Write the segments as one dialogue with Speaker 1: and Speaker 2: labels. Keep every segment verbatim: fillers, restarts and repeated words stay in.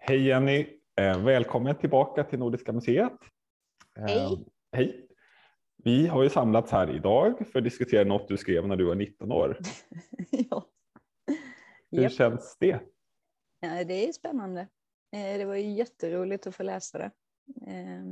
Speaker 1: Hej Jenny, eh, välkommen tillbaka till Nordiska museet. Eh,
Speaker 2: Hej.
Speaker 1: Hej. Vi har ju samlats här idag för att diskutera något du skrev när du var nitton år.
Speaker 2: Ja.
Speaker 1: Hur
Speaker 2: Japp.
Speaker 1: känns det?
Speaker 2: Ja, det är spännande. Eh, Det var ju jätteroligt att få läsa det. Eh,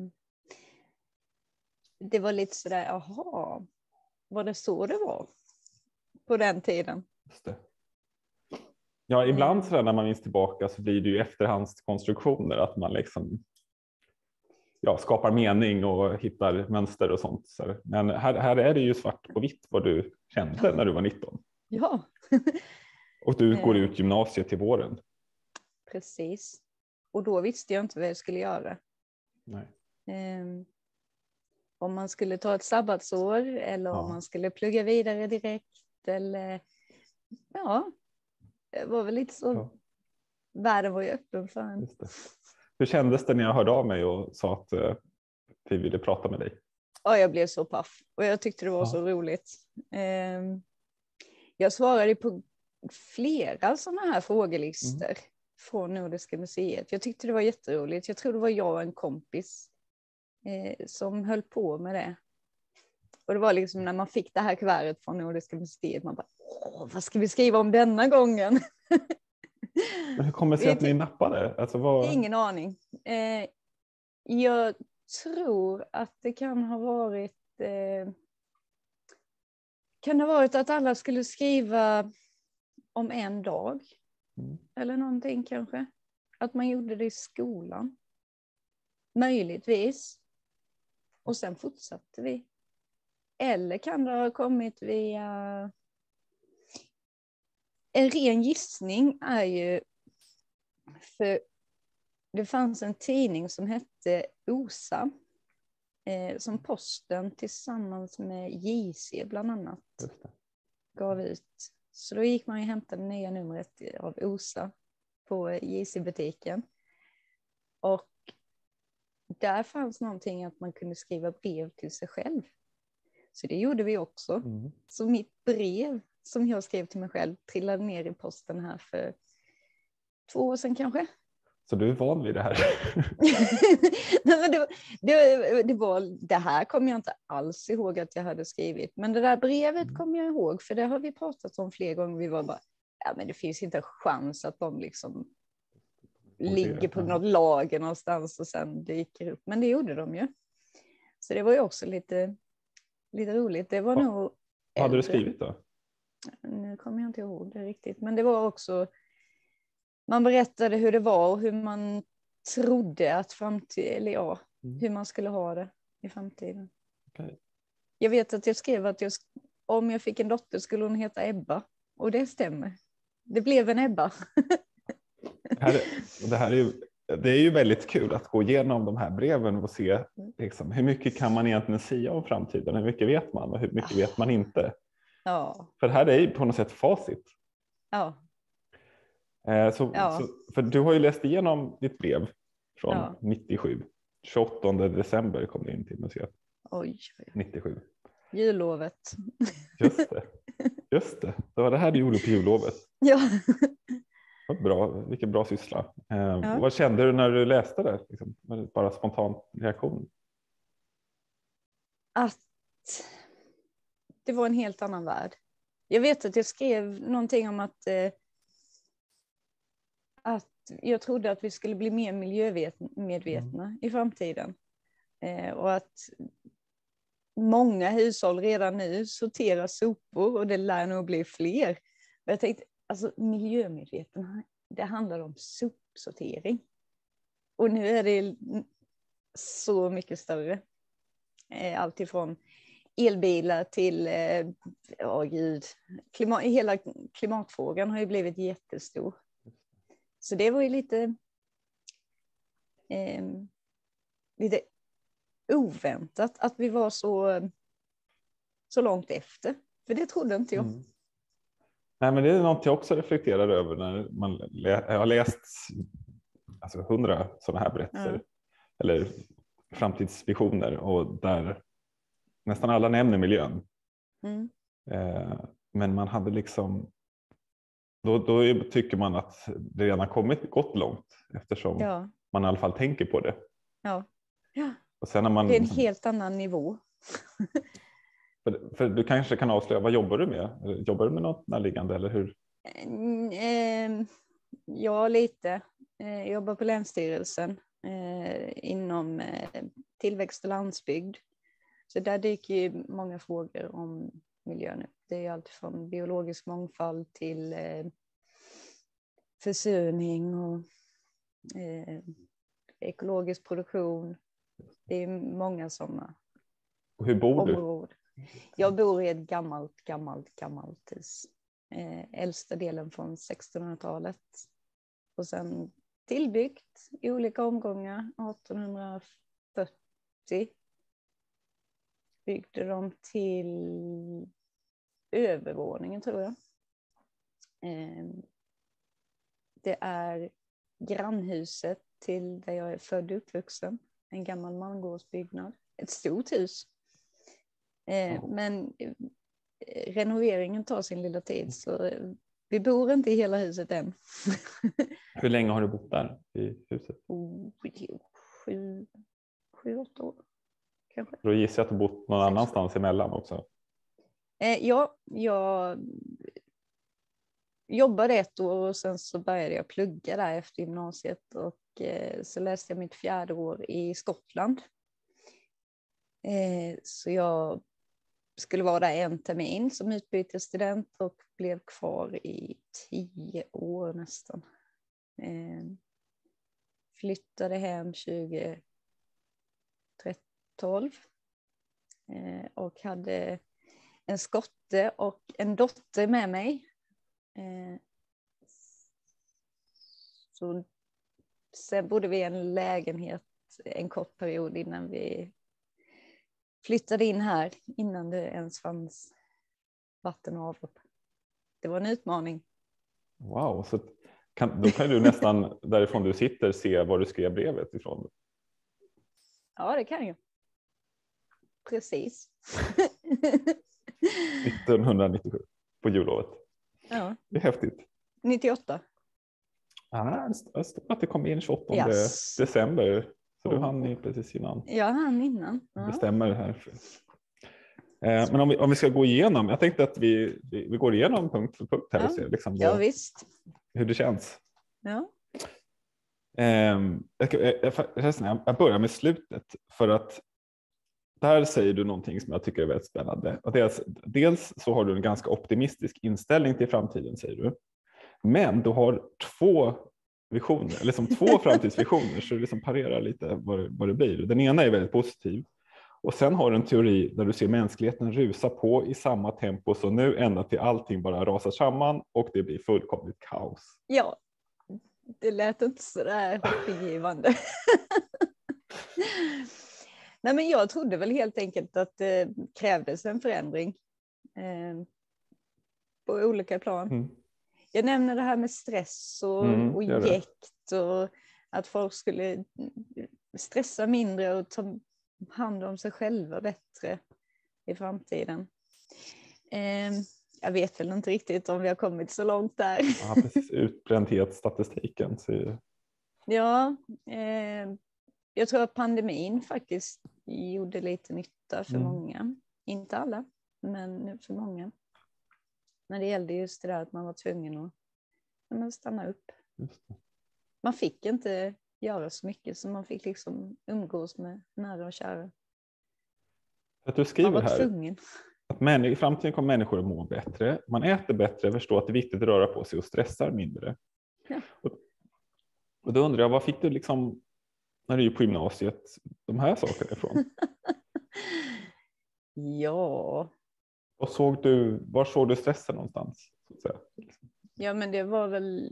Speaker 2: Det var lite sådär, jaha, var det så det var på den tiden?
Speaker 1: Just det. Ja, ibland
Speaker 2: Mm.
Speaker 1: så när man minns tillbaka så blir det ju efterhandskonstruktioner, att man liksom ja, skapar mening och hittar mönster och sånt. Så, men här, här är det ju svart på vitt vad du kände när du var nitton.
Speaker 2: Ja,
Speaker 1: Och du går
Speaker 2: Eh.
Speaker 1: ut gymnasiet till våren.
Speaker 2: precis. Och då visste jag inte vad jag skulle göra.
Speaker 1: Nej.
Speaker 2: Eh, Om man skulle ta ett sabbatsår eller
Speaker 1: Ja.
Speaker 2: om man skulle plugga vidare direkt. Eller, ja, det var väl lite så.
Speaker 1: Ja.
Speaker 2: Världen var ju öppen för en.
Speaker 1: Just det. Hur kändes det när jag hörde av mig och sa att uh, vi ville prata med dig?
Speaker 2: Ja, jag blev så paff och jag tyckte det var
Speaker 1: Ja.
Speaker 2: så roligt. Eh, jag svarade på flera sådana här frågelistor mm. från Nordiska museet. Jag tyckte det var jätteroligt. Jag tror det var jag och en kompis eh, som höll på med det. Och det var liksom när man fick det här kuvertet från Nordiska museet, man bara, åh, vad ska vi skriva om denna gången?
Speaker 1: Men hur kommer det sig att ni nappade? Alltså, vad...
Speaker 2: Ingen aning. Eh, jag tror att det kan ha varit eh, kan det ha varit att alla skulle skriva om en dag mm. eller någonting kanske, att man gjorde det i skolan möjligtvis och sen fortsatte vi, eller kan det ha kommit via en ren gissning är ju för det fanns en tidning som hette Osa eh, som Posten tillsammans med J C bland annat gav ut. Så då gick man och hämtade nya numret av Osa på J C-butiken. Och där fanns någonting att man kunde skriva brev till sig själv. Så det gjorde vi också. Mm. Så mitt brev som jag skrev till mig själv trillade ner i posten här för två år sedan kanske.
Speaker 1: Så du är van vid det här?
Speaker 2: Nej, men det, det, det, var, det här kommer jag inte alls ihåg att jag hade skrivit. Men det där brevet mm. kommer jag ihåg. För det har vi pratat om flera gånger. Vi var bara, ja men det finns inte en chans att de liksom ligger på något lager någonstans och sen dyker upp. Men det gjorde de ju. Så det var ju också lite, lite roligt. Det var
Speaker 1: ja.
Speaker 2: nog
Speaker 1: Vad hade du skrivit då?
Speaker 2: Nu kommer jag inte ihåg det riktigt. Men det var också... Man berättade hur det var och hur man trodde att framtiden, eller ja, mm. hur man skulle ha det i framtiden.
Speaker 1: Okay.
Speaker 2: Jag vet att jag skrev att jag, om jag fick en dotter skulle hon heta Ebba. Och det stämmer. Det blev en Ebba.
Speaker 1: det, här, det, här är ju, det är ju väldigt kul att gå igenom de här breven och se liksom, hur mycket kan man egentligen säga om framtiden. Hur mycket vet man och hur mycket vet man inte.
Speaker 2: Ja.
Speaker 1: För det här är ju på något sätt facit.
Speaker 2: Ja.
Speaker 1: Så,
Speaker 2: ja.
Speaker 1: så, för du har ju läst igenom ditt brev från
Speaker 2: ja.
Speaker 1: nittiosju. tjugoåttonde december kom det in till museet.
Speaker 2: Oj.
Speaker 1: nittiosju.
Speaker 2: Jullovet.
Speaker 1: Just det. Just det. Det var det här du gjorde på jullovet.
Speaker 2: Ja.
Speaker 1: Bra. Vilken bra syssla. Ja. Vad kände du när du läste det? Liksom, bara spontan reaktion.
Speaker 2: Att det var en helt annan värld. Jag vet att jag skrev någonting om att eh, att jag trodde att vi skulle bli mer miljömedvetna mm. i framtiden. Eh, och att många hushåll redan nu sorterar sopor och det lär nog bli fler. Och jag tänkte, alltså miljömedveten, det handlar om sopsortering. Och nu är det så mycket större. Eh, allt ifrån elbilar till, eh, oh gud, klimat, hela klimatfrågan har ju blivit jättestor. Så det var ju lite, eh, lite oväntat att vi var så, så långt efter. För det trodde inte jag. Mm.
Speaker 1: Nej, men det är något jag också reflekterar över när man lä- jag har läst alltså hundra sådana här berättelser. Mm. Eller framtidsvisioner och där nästan alla nämner miljön. Mm. Eh, men man hade liksom då, då tycker man att det redan kommit gått långt eftersom
Speaker 2: Ja.
Speaker 1: man i alla fall tänker på det.
Speaker 2: Ja. Ja.
Speaker 1: Och sen när man,
Speaker 2: Det är en helt annan nivå.
Speaker 1: för, för du kanske kan avslöja, vad jobbar du med? Jobbar du med något närliggande eller hur?
Speaker 2: Mm, eh, ja, lite. Eh, jag jobbar på Länsstyrelsen eh, inom eh, tillväxt och landsbygd. Så där dyker ju många frågor om miljön upp. Det är allt från biologisk mångfald till eh, försurning och eh, ekologisk produktion. Det är många sådana
Speaker 1: Och hur bor du?
Speaker 2: områden. Jag bor i ett gammalt, gammalt, gammalt hus. Eh, äldsta delen från sextonhundratalet. Och sen tillbyggt i olika omgångar. artonhundrafyrtio byggde de till övervåningen, tror jag. Eh, det är grannhuset till där jag är född och uppvuxen. En gammal mangårdsbyggnad. Ett stort hus. Eh,
Speaker 1: Ja.
Speaker 2: Men eh, renoveringen tar sin lilla tid, så eh, vi bor inte i hela huset än.
Speaker 1: Hur länge har du bott där i huset?
Speaker 2: Oh, sju, sju, åtta år kanske.
Speaker 1: Då gissar jag att du bott någon
Speaker 2: Sex.
Speaker 1: annanstans emellan också.
Speaker 2: Eh, ja, jag jobbade ett år och sen så började jag plugga där efter gymnasiet och eh, så läste jag mitt fjärde år i Skottland. Eh, så jag skulle vara där en termin som utbytesstudent och blev kvar i tio år nästan. Eh, flyttade hem tjugo tolv eh, och hade en skotte och en dotter med mig. Eh, så sen bodde vi i en lägenhet en kort period innan vi flyttade in här, innan det ens fanns vatten och avlopp. Det var en utmaning.
Speaker 1: Wow, så kan, då kan du nästan därifrån du sitter se var du skrev brevet ifrån.
Speaker 2: Ja, det kan jag. Precis.
Speaker 1: nittonhundranittiosju på jullovet.
Speaker 2: Ja.
Speaker 1: Det är häftigt.
Speaker 2: nittioåtta.
Speaker 1: Ah, jag står att det kom in tjugoåttonde
Speaker 2: Yes.
Speaker 1: december. Så du
Speaker 2: Oh.
Speaker 1: hann ni precis innan.
Speaker 2: Jag hann innan. Ja.
Speaker 1: Det stämmer här. Eh, men om vi, om vi ska gå igenom. Jag tänkte att vi, vi, vi går igenom punkt för punkt här.
Speaker 2: Ja.
Speaker 1: Och ser liksom
Speaker 2: Ja,
Speaker 1: vad,
Speaker 2: visst.
Speaker 1: hur det känns.
Speaker 2: Ja.
Speaker 1: Eh, jag, jag, jag, jag börjar med slutet. För att där säger du någonting som jag tycker är väldigt spännande. Och dels, dels så har du en ganska optimistisk inställning till framtiden, säger du. Men du har två visioner, eller som två framtidsvisioner, så du liksom parerar lite vad det, vad det blir. Den ena är väldigt positiv. Och sen har du en teori där du ser mänskligheten rusa på i samma tempo så nu ända till allting bara rasar samman och det blir fullkomligt kaos.
Speaker 2: Ja, det lät inte så där hoppingivande. Nej, men jag trodde väl helt enkelt att det krävdes en förändring eh, på olika plan.
Speaker 1: Mm.
Speaker 2: Jag nämner det här med stress och,
Speaker 1: Mm,
Speaker 2: och
Speaker 1: gör det.
Speaker 2: jäkt och att folk skulle stressa mindre och ta hand om sig själva bättre i framtiden. Eh, jag vet väl inte riktigt om vi har kommit så långt där.
Speaker 1: Ja, precis. Utbrändhetsstatistiken. Så...
Speaker 2: Ja, eh, jag tror att pandemin faktiskt gjorde lite nytta för
Speaker 1: Mm.
Speaker 2: många. Inte alla, men för många. När det gällde just det där att man var tvungen att ja, stanna upp.
Speaker 1: Just det.
Speaker 2: Man fick inte göra så mycket, så man fick liksom umgås med nära och kära.
Speaker 1: Att du
Speaker 2: Man
Speaker 1: skriver
Speaker 2: var
Speaker 1: här
Speaker 2: tvungen.
Speaker 1: att män, i framtiden kommer människor att må bättre. Man äter bättre, förstår att det är viktigt att röra på sig och stressar mindre.
Speaker 2: Ja.
Speaker 1: Och, och då undrar jag, vad fick du liksom när du är på gymnasiet de här sakerna ifrån?
Speaker 2: Ja.
Speaker 1: Och såg du, var såg du stressen någonstans? Så att säga?
Speaker 2: Ja, men det var väl...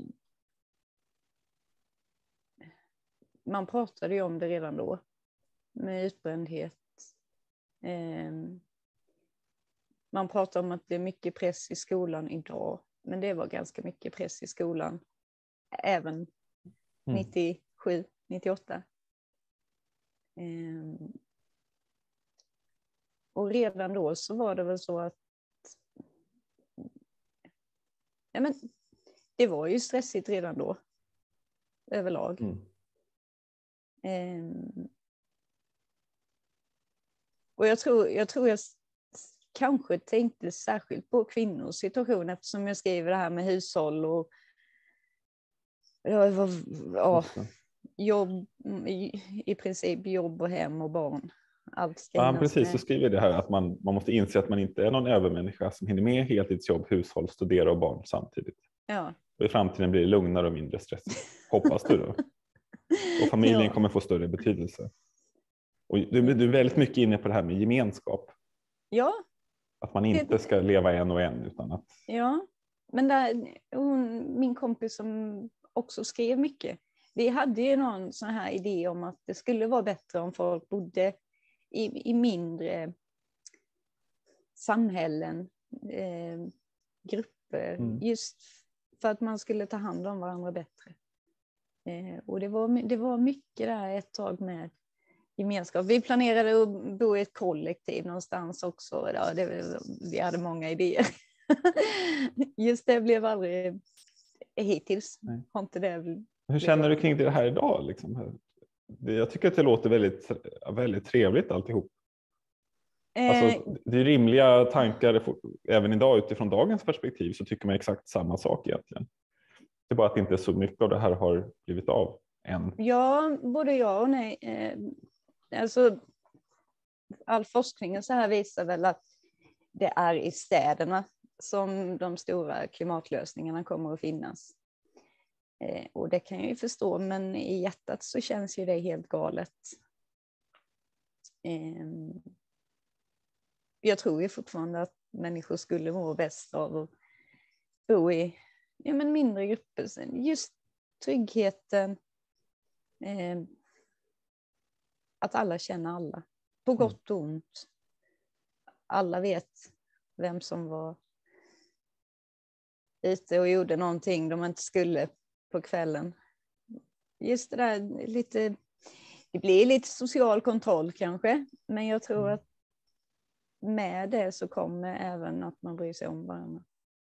Speaker 2: Man pratade ju om det redan då. Med utbrändhet. Eh, man pratar om att det är mycket press i skolan idag. Men det var ganska mycket press i skolan. Även
Speaker 1: Mm.
Speaker 2: nittiosju, nittioåtta. Eh, och redan då så var det väl så att... Ja, men det var ju stressigt redan då. Överlag.
Speaker 1: Mm.
Speaker 2: Um, och jag tror, jag tror jag kanske tänkte särskilt på kvinnors situation eftersom jag skriver det här med hushåll och ja, ja, jobb, i, i princip jobb och hem och barn. Allt ska
Speaker 1: Ja,
Speaker 2: hinnas
Speaker 1: precis.
Speaker 2: med.
Speaker 1: Så skriver det här att man, man måste inse att man inte är någon övermänniska som hinner med heltidsjobb, hushåll, studera och barn samtidigt.
Speaker 2: Ja.
Speaker 1: Och i framtiden blir det lugnare och mindre stressigt. Hoppas du då. Och familjen
Speaker 2: Ja.
Speaker 1: kommer få större betydelse. Och du, du är väldigt mycket inne på det här med gemenskap.
Speaker 2: Ja.
Speaker 1: Att man inte ska leva en och en utan att...
Speaker 2: Ja, men där, hon, min kompis som också skrev mycket. Vi hade ju någon sån här idé om att det skulle vara bättre om folk bodde i, i mindre samhällen, eh, grupper. Mm. Just för att man skulle ta hand om varandra bättre. Eh, och det var, det var mycket där ett tag med gemenskap. Vi planerade att bo i ett kollektiv någonstans också. Ja, det, vi hade många idéer. Just det blev aldrig hittills. Har inte det.
Speaker 1: Hur känner du kring det här idag? Liksom? Jag tycker att det låter väldigt, väldigt trevligt alltihop. Eh, alltså, det är rimliga tankar även idag utifrån dagens perspektiv så tycker man exakt samma sak egentligen. Det är bara att inte så mycket av det här har blivit av än.
Speaker 2: Ja, både ja och nej. Eh, alltså, all forskning så här visar väl att det är i städerna som de stora klimatlösningarna kommer att finnas. Eh, och det kan jag ju förstå, men i hjärtat så känns ju det helt galet. Eh, jag tror ju fortfarande att människor skulle må bäst av att bo i ja, men mindre grupper. Just tryggheten. Eh, att alla känner alla. På gott och ont. Alla vet vem som var ute och gjorde någonting de inte skulle på kvällen. Just det där lite, det blir lite social kontroll kanske, men jag tror att med det så kommer även att man bryr sig om varandra.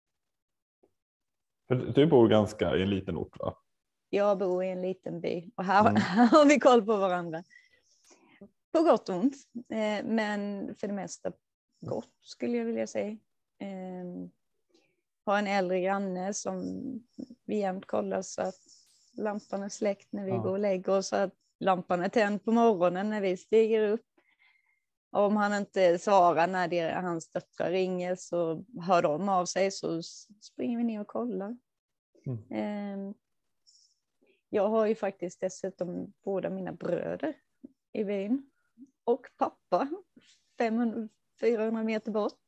Speaker 1: Du bor ganska i en liten ort, va? Jag
Speaker 2: bor i en liten by och här, mm. här har vi koll på varandra. På gott och ont, men för det mesta gott skulle jag vilja säga. Har en äldre granne som vi jämt kollar så att lampan är släckt när vi ja. går och lägger oss, så att lampan är tänd på morgonen när vi stiger upp. Om han inte svarar när det, hans döttrar ringer så hör de av sig, så springer vi ner och kollar. Mm. Jag har ju faktiskt dessutom båda mina bröder i byn och pappa femhundra fyrahundra meter bort.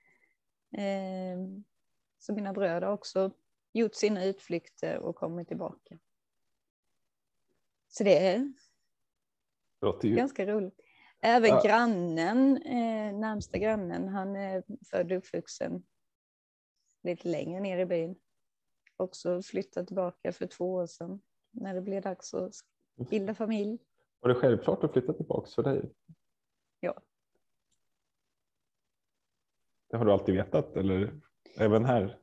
Speaker 2: Så mina bröder har också gjort sina utflykter och kommit tillbaka. Så det är
Speaker 1: ju...
Speaker 2: ganska roligt. Även ja. grannen, eh, närmsta grannen, han är född och uppvuxen lite längre ner i byn. Också flyttat tillbaka för två år sedan när det blev dags att bilda familj.
Speaker 1: Var det självklart att flytta tillbaka för dig?
Speaker 2: Ja.
Speaker 1: Det har du alltid vetat, eller även här?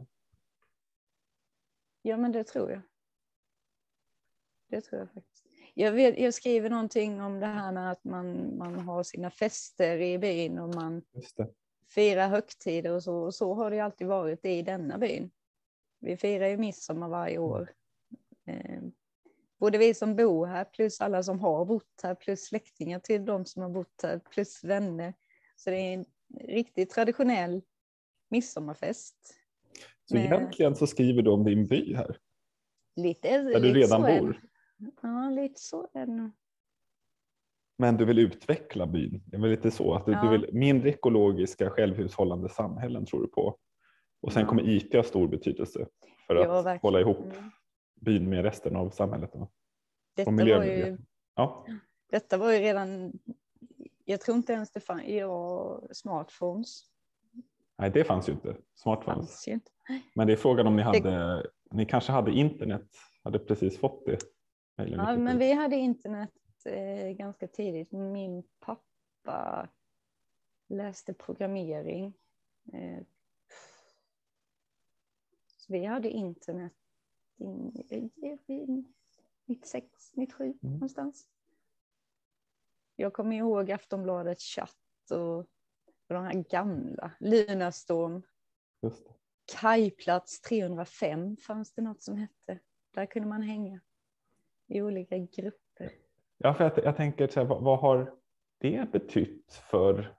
Speaker 2: Ja, men det tror jag. Det tror jag faktiskt. Jag, vet, jag skriver någonting om det här med att man, man har sina fester i byn och man firar högtider och så. Och så har det alltid varit i denna byn. Vi firar ju midsommar varje år. Eh, både vi som bor här plus alla som har bott här plus släktingar till de som har bott här plus vänner. Så det är en riktigt traditionell midsommarfest.
Speaker 1: Så med... egentligen så skriver du om din by här?
Speaker 2: Lite,
Speaker 1: där du
Speaker 2: lite
Speaker 1: redan
Speaker 2: så
Speaker 1: bor?
Speaker 2: Ja, lite så är det nog.
Speaker 1: Men du vill utveckla byn? Det är väl lite så att du, ja. du vill mindre ekologiska självhushållande samhällen, tror du på? Och sen ja. kommer ICA stor betydelse för
Speaker 2: ja,
Speaker 1: att
Speaker 2: verkligen.
Speaker 1: hålla ihop byn med resten av samhället. Då.
Speaker 2: Detta, var ju, ja. detta var ju redan, jag tror inte ens det fanns ja, smartphones.
Speaker 1: Nej, det fanns ju inte. Smartphones.
Speaker 2: Fanns ju inte.
Speaker 1: Men det är frågan om ni hade, det... ni kanske hade internet, hade precis fått det.
Speaker 2: Ja, men vi hade internet eh, ganska tidigt. Min pappa läste programmering. Eh, så vi hade internet nittiosex, nittiosju
Speaker 1: Mm.
Speaker 2: någonstans. Jag kommer ihåg Aftonbladets chatt och, och de här gamla. Lunarstorm.
Speaker 1: Just det.
Speaker 2: Kajplats trehundrafem fanns det något som hette. Där kunde man hänga i olika grupper.
Speaker 1: Ja, för jag, jag tänker så här, vad, vad har det betytt för,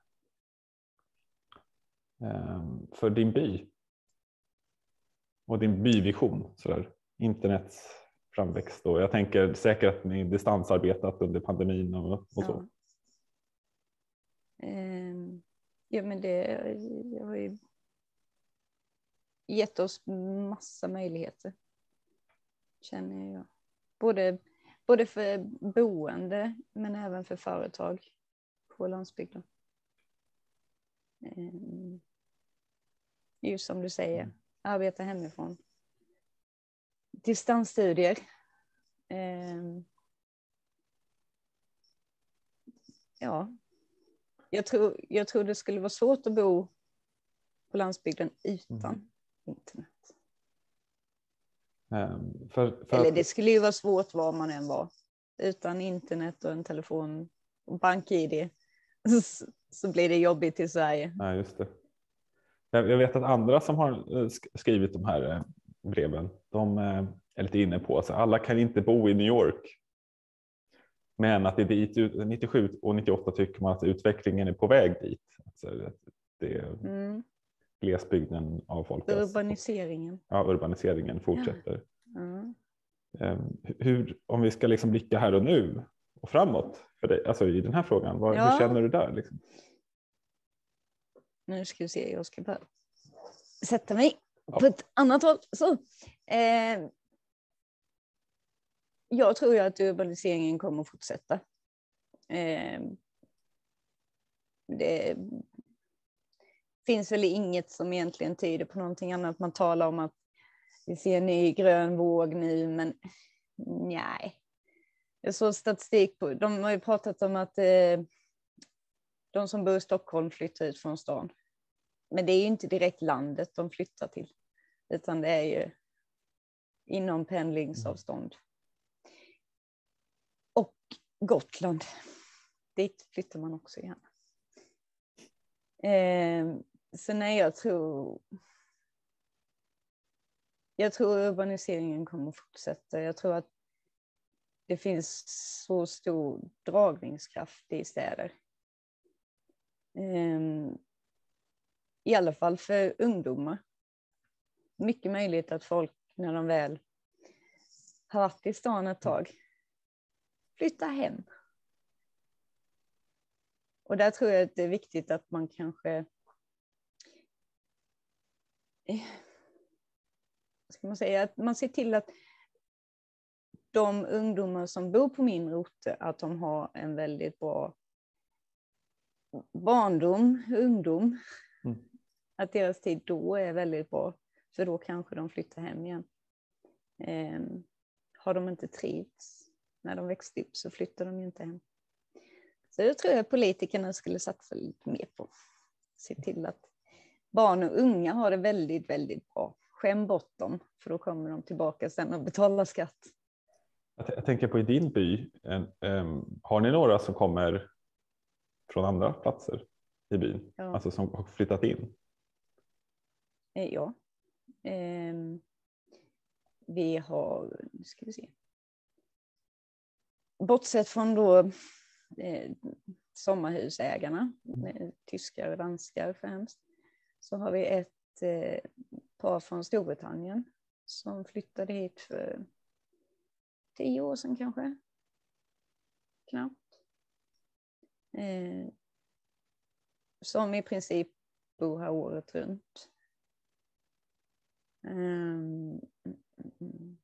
Speaker 1: um, för din by? Och din byvision, så där. Internets framväxt. Och jag tänker säkert att ni distansarbetat under pandemin och, och så.
Speaker 2: Ja. Um, ja, men det har ju gett oss massa möjligheter. Känner jag. Både, både för boende men även för företag på landsbygden. Um, just som du säger. Mm. Arbeta hemifrån. Distansstudier. Um, ja. Jag tror, jag tror det skulle vara svårt att bo på landsbygden utan mm. internet.
Speaker 1: Um, för, för
Speaker 2: Eller
Speaker 1: att...
Speaker 2: det skulle ju vara svårt var man än var. Utan internet och en telefon och bank-id så, så blir det jobbigt i Sverige.
Speaker 1: Ja, just det. Jag, jag vet att andra som har skrivit de här breven, de är lite inne på att alla kan inte bo i New York. Men att det är dit, nittiosju och nittioåtta tycker man att utvecklingen är på väg dit. Alltså det är mm. glesbygden av folk.
Speaker 2: Urbaniseringen.
Speaker 1: Ja, urbaniseringen fortsätter.
Speaker 2: Ja. Mm.
Speaker 1: Hur, om vi ska liksom blicka här och nu och framåt för dig, alltså i den här frågan, vad,
Speaker 2: ja.
Speaker 1: hur känner du där? Liksom?
Speaker 2: Nu ska vi se, jag ska bara sätta mig ja. på ett annat håll. Så. Eh, jag tror ju att urbaniseringen kommer att fortsätta. Eh, det finns väl inget som egentligen tyder på någonting annat. Man talar om att vi ser en ny grön våg nu, men nej. Jag såg statistik på, de har ju pratat om att eh, de som bor i Stockholm flyttar ut från stan. Men det är ju inte direkt landet de flyttar till, utan det är ju inom pendlingsavstånd. Och Gotland, dit flyttar man också gärna. Eh, så nej, jag tror jag tror urbaniseringen kommer att fortsätta. Jag tror att det finns så stor dragningskraft i städer. Eh, I alla fall för ungdomar. Mycket möjligt att folk när de väl har varit i stan ett tag flyttar hem. Och där tror jag att det är viktigt att man kanske ska man säga att man ser till att de ungdomar som bor på mindre orter att de har en väldigt bra barndom, ungdom. Mm. Att deras tid då är väldigt bra. För då kanske de flyttar hem igen. Eh, har de inte trivts när de växte upp så flyttar de ju inte hem. Så jag tror att politikerna skulle satsa lite mer på. Se till att barn och unga har det väldigt, väldigt bra. Skäm bort dem, för då kommer de tillbaka sen och betalar skatt.
Speaker 1: Jag tänker på i din by, um, har ni några som kommer från andra platser i byn? Ja. Alltså som har flyttat in?
Speaker 2: Eh, ja. Eh, vi har, nu ska vi se. Bortsett från då eh, sommarhusägarna, eh, tyskar och danskar främst, så har vi ett eh, par från Storbritannien som flyttade hit för tio år sedan kanske. Knappt. Eh, som i princip bor här året runt. Um, mm, mm.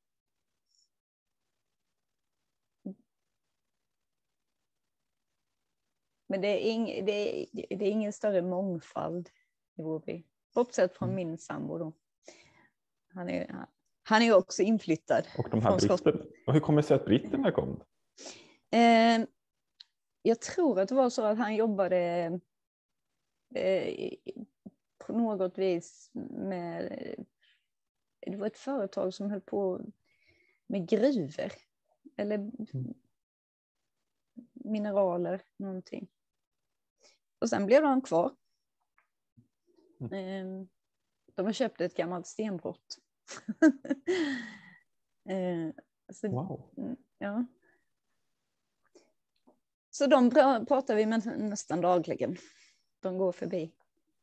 Speaker 2: Men det är, ing, det, är, det är ingen större mångfald i vår by. Bortsett från min sambo då. Han är, han är också inflyttad.
Speaker 1: Och de här britterna. Och hur kommer det sig att britterna kom?
Speaker 2: Eh, jag tror att det var så att han jobbade eh, på något vis med... Det var ett företag som höll på att med gruvor. Eller mm. mineraler, någonting. Och sen blev de kvar. Mm. De har köpt ett gammalt stenbrott. Så,
Speaker 1: wow.
Speaker 2: Ja. Så de pratar vi med nästan dagligen. De går förbi.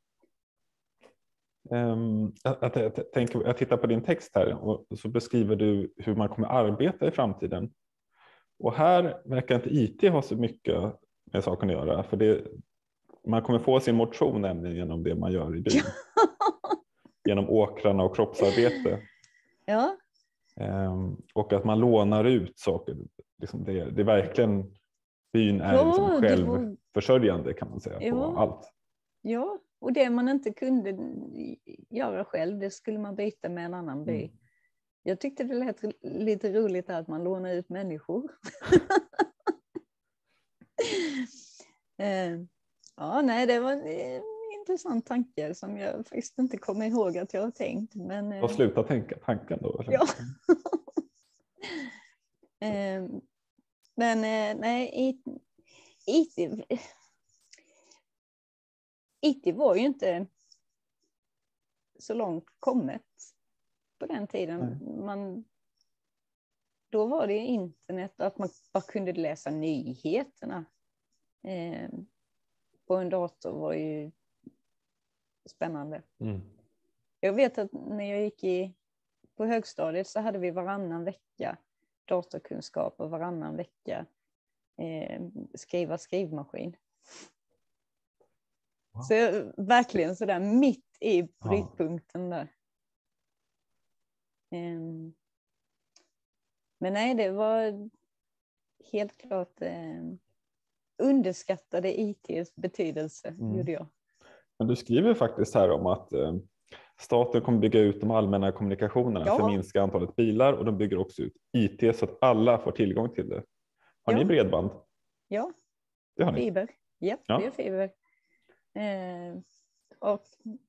Speaker 1: Um, jag, jag, jag, tänker, jag tittar på din text här och så beskriver du hur man kommer arbeta i framtiden. Och här verkar inte I T ha så mycket med saken att göra. För det, man kommer få sin motion nämligen genom det man gör i byn. Genom åkrarna och kroppsarbete.
Speaker 2: Ja.
Speaker 1: Um, och att man lånar ut saker. Liksom det, det är verkligen, byn är
Speaker 2: ja,
Speaker 1: liksom självförsörjande kan man säga,
Speaker 2: ja.
Speaker 1: på allt.
Speaker 2: Ja, och det man inte kunde göra själv, det skulle man byta med en annan by. Mm. Jag tyckte det lät lite roligt att man lånar ut människor. Ja, nej, det var en intressant tanke som jag faktiskt inte kommer ihåg att jag har tänkt. Men,
Speaker 1: och sluta tänka tanken då? Eller?
Speaker 2: Ja. Men nej, I T, I T var ju inte så långt kommet på den tiden. Man, då var det internet, att man bara kunde läsa nyheterna eh, på en dator var ju spännande. Mm. Jag vet att när jag gick i, på högstadiet så hade vi varannan vecka datorkunskap och varannan vecka eh, skriva skrivmaskin. Wow. Så jag, verkligen sådär mitt i brytpunkten där. Um, men nej, det var helt klart eh, underskattade I T:s betydelse, mm. gjorde jag.
Speaker 1: Men du skriver faktiskt här om att eh, staten kommer bygga ut de allmänna kommunikationerna ja. för att minska antalet bilar, och de bygger också ut I T så att alla får tillgång till det. Har ja. ni bredband?
Speaker 2: Ja,
Speaker 1: det har ni.
Speaker 2: Fiber. Ja, ja. det är fiber. Eh, och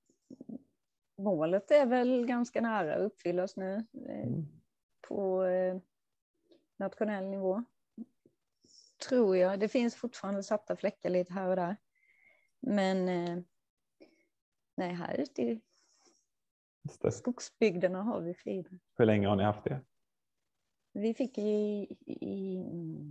Speaker 2: målet är väl ganska nära att uppfyllas nu eh, mm. på eh, nationell nivå. Tror jag. Det finns fortfarande satta fläckar lite här och där. Men eh, nej, här ute i skogsbygderna har vi fiber.
Speaker 1: Hur länge har ni haft det?
Speaker 2: Vi fick i, i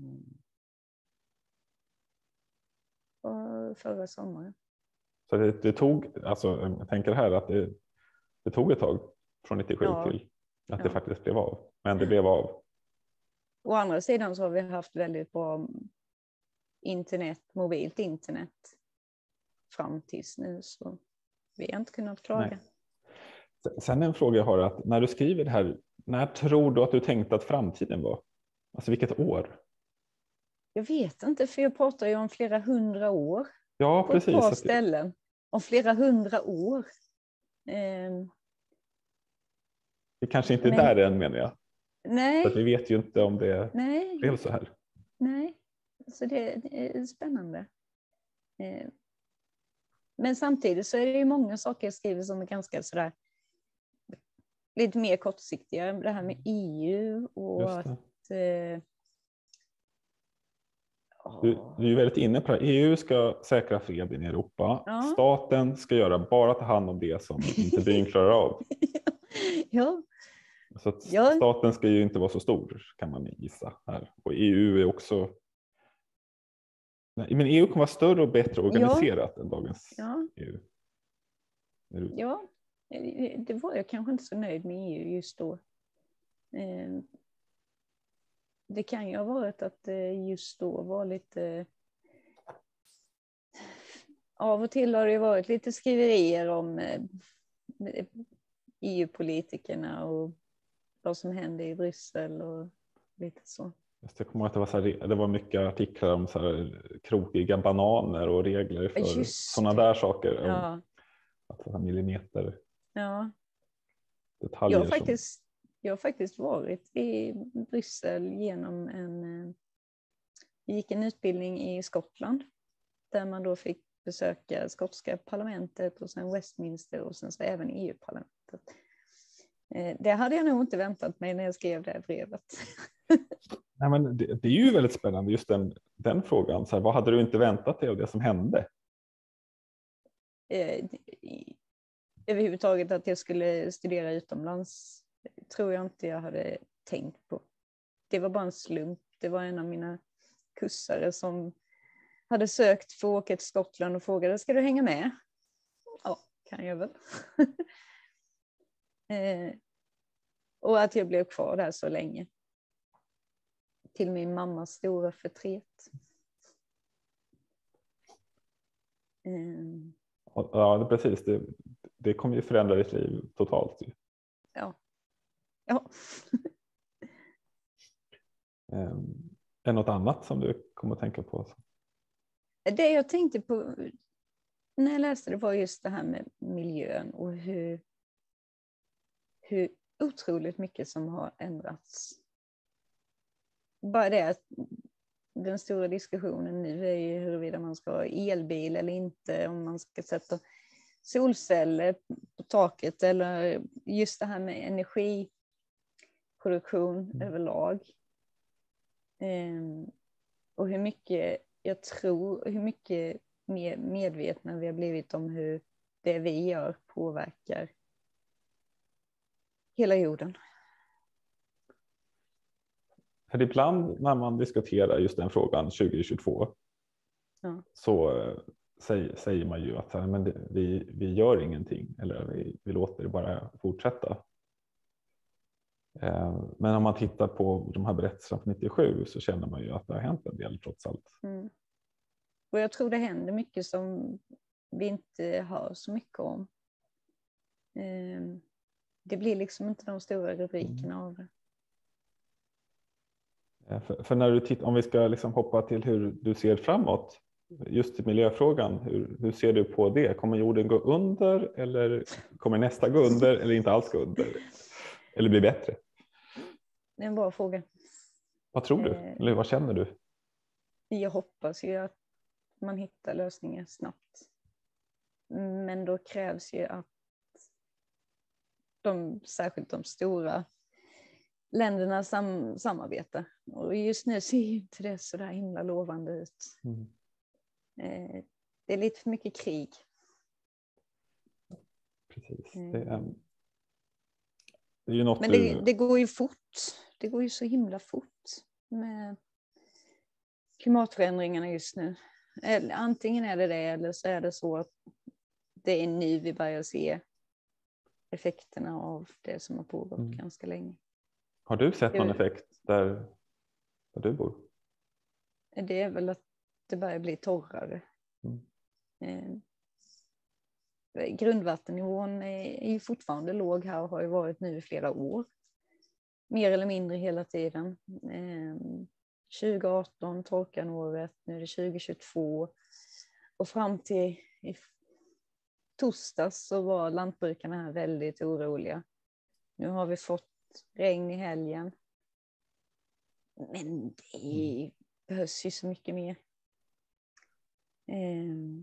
Speaker 2: förra sommaren.
Speaker 1: Så det, det tog, alltså jag tänker här att det, det tog ett tag från nittiosju ja. till att ja. det faktiskt blev av. Men det blev av.
Speaker 2: Å andra sidan så har vi haft väldigt bra internet, mobilt internet fram tills nu, så vi har inte kunnat klaga.
Speaker 1: Nej. Sen en fråga jag har, att när du skriver det här, när tror du att du tänkte att framtiden var? Alltså vilket år?
Speaker 2: Jag vet inte, för jag pratar ju om flera hundra år.
Speaker 1: Ja,
Speaker 2: på
Speaker 1: precis.
Speaker 2: På ett par ställen. Om flera hundra år. Eh,
Speaker 1: det kanske inte är men, där än, menar jag.
Speaker 2: Nej.
Speaker 1: För vi vet ju inte om det
Speaker 2: nej.
Speaker 1: blev så här.
Speaker 2: Nej, så det, det är spännande. Eh, men samtidigt så är det ju många saker jag skriver som är ganska sådär lite mer kortsiktiga. Det här med E U och att eh,
Speaker 1: Du, du är väldigt inne på det. E U ska säkra freden i Europa.
Speaker 2: Ja.
Speaker 1: Staten ska göra bara ta hand om det som inte byn klarar av.
Speaker 2: Ja.
Speaker 1: Så att ja. staten ska ju inte vara så stor, kan man gissa här. Och E U är också... Nej, men E U kommer vara större och bättre organiserat ja. än dagens
Speaker 2: ja.
Speaker 1: E U.
Speaker 2: Ja, det var jag kanske inte så nöjd med E U just då. Det kan ju ha varit att just då var lite... Av och till har det varit lite skriverier om E U-politikerna och vad som hände i Bryssel och lite så.
Speaker 1: Jag kommer att det var, så här, det var mycket artiklar om så här krokiga bananer och regler för sådana där saker.
Speaker 2: Ja.
Speaker 1: Att millimeter
Speaker 2: ja.
Speaker 1: detaljer.
Speaker 2: Jag har, faktiskt, jag har faktiskt varit i Bryssel genom en... Jag gick en utbildning i Skottland där man då fick besöka skotska parlamentet och sen Westminster och sen så även E U-parlamentet. Det hade jag nog inte väntat mig när jag skrev det här brevet.
Speaker 1: Nej, men det, det är ju väldigt spännande just den, den frågan. Så här, vad hade du inte väntat dig av det som hände?
Speaker 2: Eh, överhuvudtaget att jag skulle studera utomlands tror jag inte jag hade tänkt på. Det var bara en slump. Det var en av mina kursare som hade sökt för att åka till Skottland och frågade, ska du hänga med? Ja, kan jag väl. eh, och att jag blev kvar där så länge. Till min mammas stora förtret. Mm.
Speaker 1: Ja, precis. Det, det kommer ju förändra ditt liv totalt.
Speaker 2: Ja. Ja.
Speaker 1: um, är det något annat som du kommer att tänka på?
Speaker 2: Det jag tänkte på när jag läste det var just det här med miljön och hur, hur otroligt mycket som har ändrats. Bara det att den stora diskussionen nu är ju huruvida man ska ha elbil eller inte, om man ska sätta solceller på taket eller just det här med energiproduktion mm. överlag. Um, och hur mycket jag tror, hur mycket mer medvetna vi har blivit om hur det vi gör påverkar hela jorden.
Speaker 1: För ibland när man diskuterar just den frågan tjugo tjugotvå ja. så säger, säger man ju att men det, vi, vi gör ingenting eller vi, vi låter det bara fortsätta. Men om man tittar på de här berättelserna från nittiosju så känner man ju att det har hänt en del trots allt.
Speaker 2: Mm. Och jag tror det händer mycket som vi inte hör så mycket om. Det blir liksom inte de stora rubrikerna mm. av det.
Speaker 1: För, för när du tittar, om vi ska liksom hoppa till hur du ser framåt, just i miljöfrågan, hur, hur ser du på det? Kommer jorden gå under eller kommer nästa gå under eller inte alls gå under? Eller bli bättre?
Speaker 2: Det är en bra fråga.
Speaker 1: Vad tror du? Eh, eller vad känner du?
Speaker 2: Jag hoppas ju att man hittar lösningar snabbt. Men då krävs ju att de, särskilt de stora länderna sam, samarbetar. Och just nu ser ju inte det så där himla lovande ut. Mm. Eh, det är lite för mycket krig.
Speaker 1: Precis. Mm. Det, är, det är ju något
Speaker 2: Men
Speaker 1: du...
Speaker 2: det, det går ju fort. Det går ju så himla fort med klimatförändringarna just nu. Eller, antingen är det det eller så är det så att det är nu vi börjar se effekterna av det som har pågått mm. ganska länge.
Speaker 1: Har du sett någon effekt där, där du bor?
Speaker 2: Det är väl att det börjar bli torrare. Mm. Eh, grundvattennivån är, är ju fortfarande låg här och har ju varit nu i flera år. Mer eller mindre hela tiden. Eh, tjugo arton torkan året, nu är det tjugo tjugotvå. Och fram till i torsdags så var lantbrukarna här väldigt oroliga. Nu har vi fått regn i helgen. Men det mm. behövs ju så mycket mer. Um,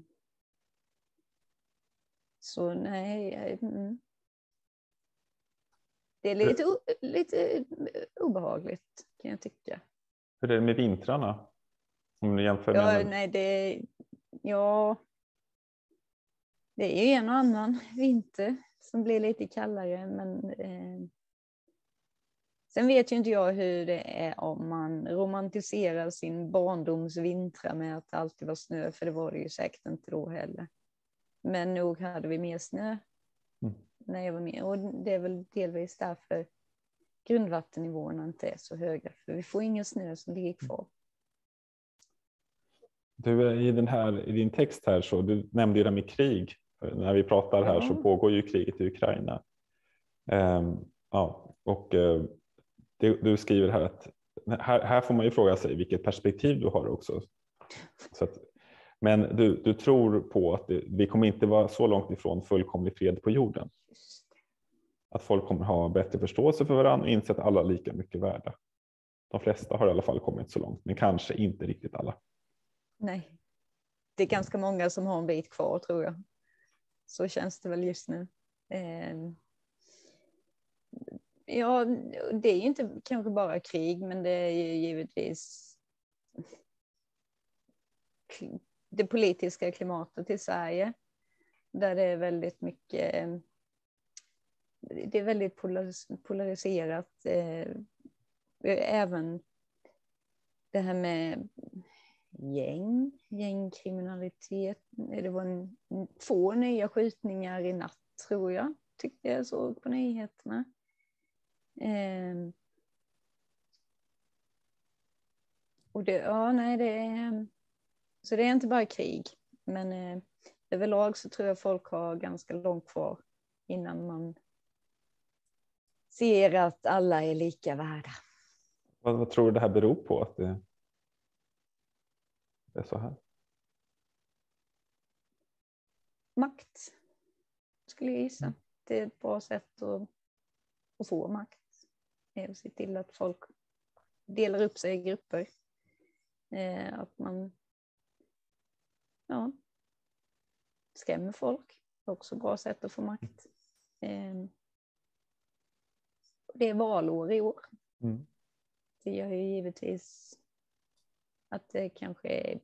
Speaker 2: så nej. Mm. Det är lite, o, lite obehagligt kan jag tycka.
Speaker 1: Hur är det med vintrarna? Om du jämför
Speaker 2: ja,
Speaker 1: med...
Speaker 2: Nej, det, ja, det är ju en och annan vinter som blir lite kallare. Men eh, sen vet ju inte jag hur det är om man romantiserar sin barndoms vintrar med att det alltid var snö. För det var det ju säkert inte då heller. Men nog hade vi mer snö mm. när jag var med. Och det är väl delvis därför grundvattennivåerna inte är så höga. För vi får ingen snö som ligger kvar.
Speaker 1: Du, i, den här, i din text här så du nämnde ju det med krig. När vi pratar här ja. så pågår ju kriget i Ukraina. Um, ja, och uh, det, du skriver här att här, här får man ju fråga sig vilket perspektiv du har också. Så att, men du, du tror på att det, vi kommer inte vara så långt ifrån fullkomlig fred på jorden. Att folk kommer ha bättre förståelse för varandra och inse att alla är lika mycket värda. De flesta har i alla fall kommit så långt, men kanske inte riktigt alla.
Speaker 2: Nej, det är ganska många som har en bit kvar tror jag. Så känns det väl just nu. ja, det är ju inte kanske bara krig, men det är ju givetvis det politiska klimatet i Sverige. Där det är väldigt mycket, det är väldigt polariserat. Även det här med gäng, gängkriminalitet. Det var en, två nya skjutningar i natt, tror jag, tyckte jag såg på nyheterna. Eh, och det, ja, nej, det är, så det är inte bara krig, men eh, överlag så tror jag folk har ganska långt kvar innan man ser att alla är lika värda.
Speaker 1: Vad, vad tror du det här beror på, att det, det är så här?
Speaker 2: Makt, skulle jag gissa. Det är ett bra sätt att, att få makt. Att se till att folk delar upp sig i grupper. Eh, att man ja, skrämmer folk. Det är också ett bra sätt att få makt. Eh, det är valår i år.
Speaker 1: Mm.
Speaker 2: Det gör ju givetvis att det kanske är,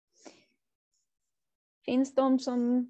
Speaker 2: finns de som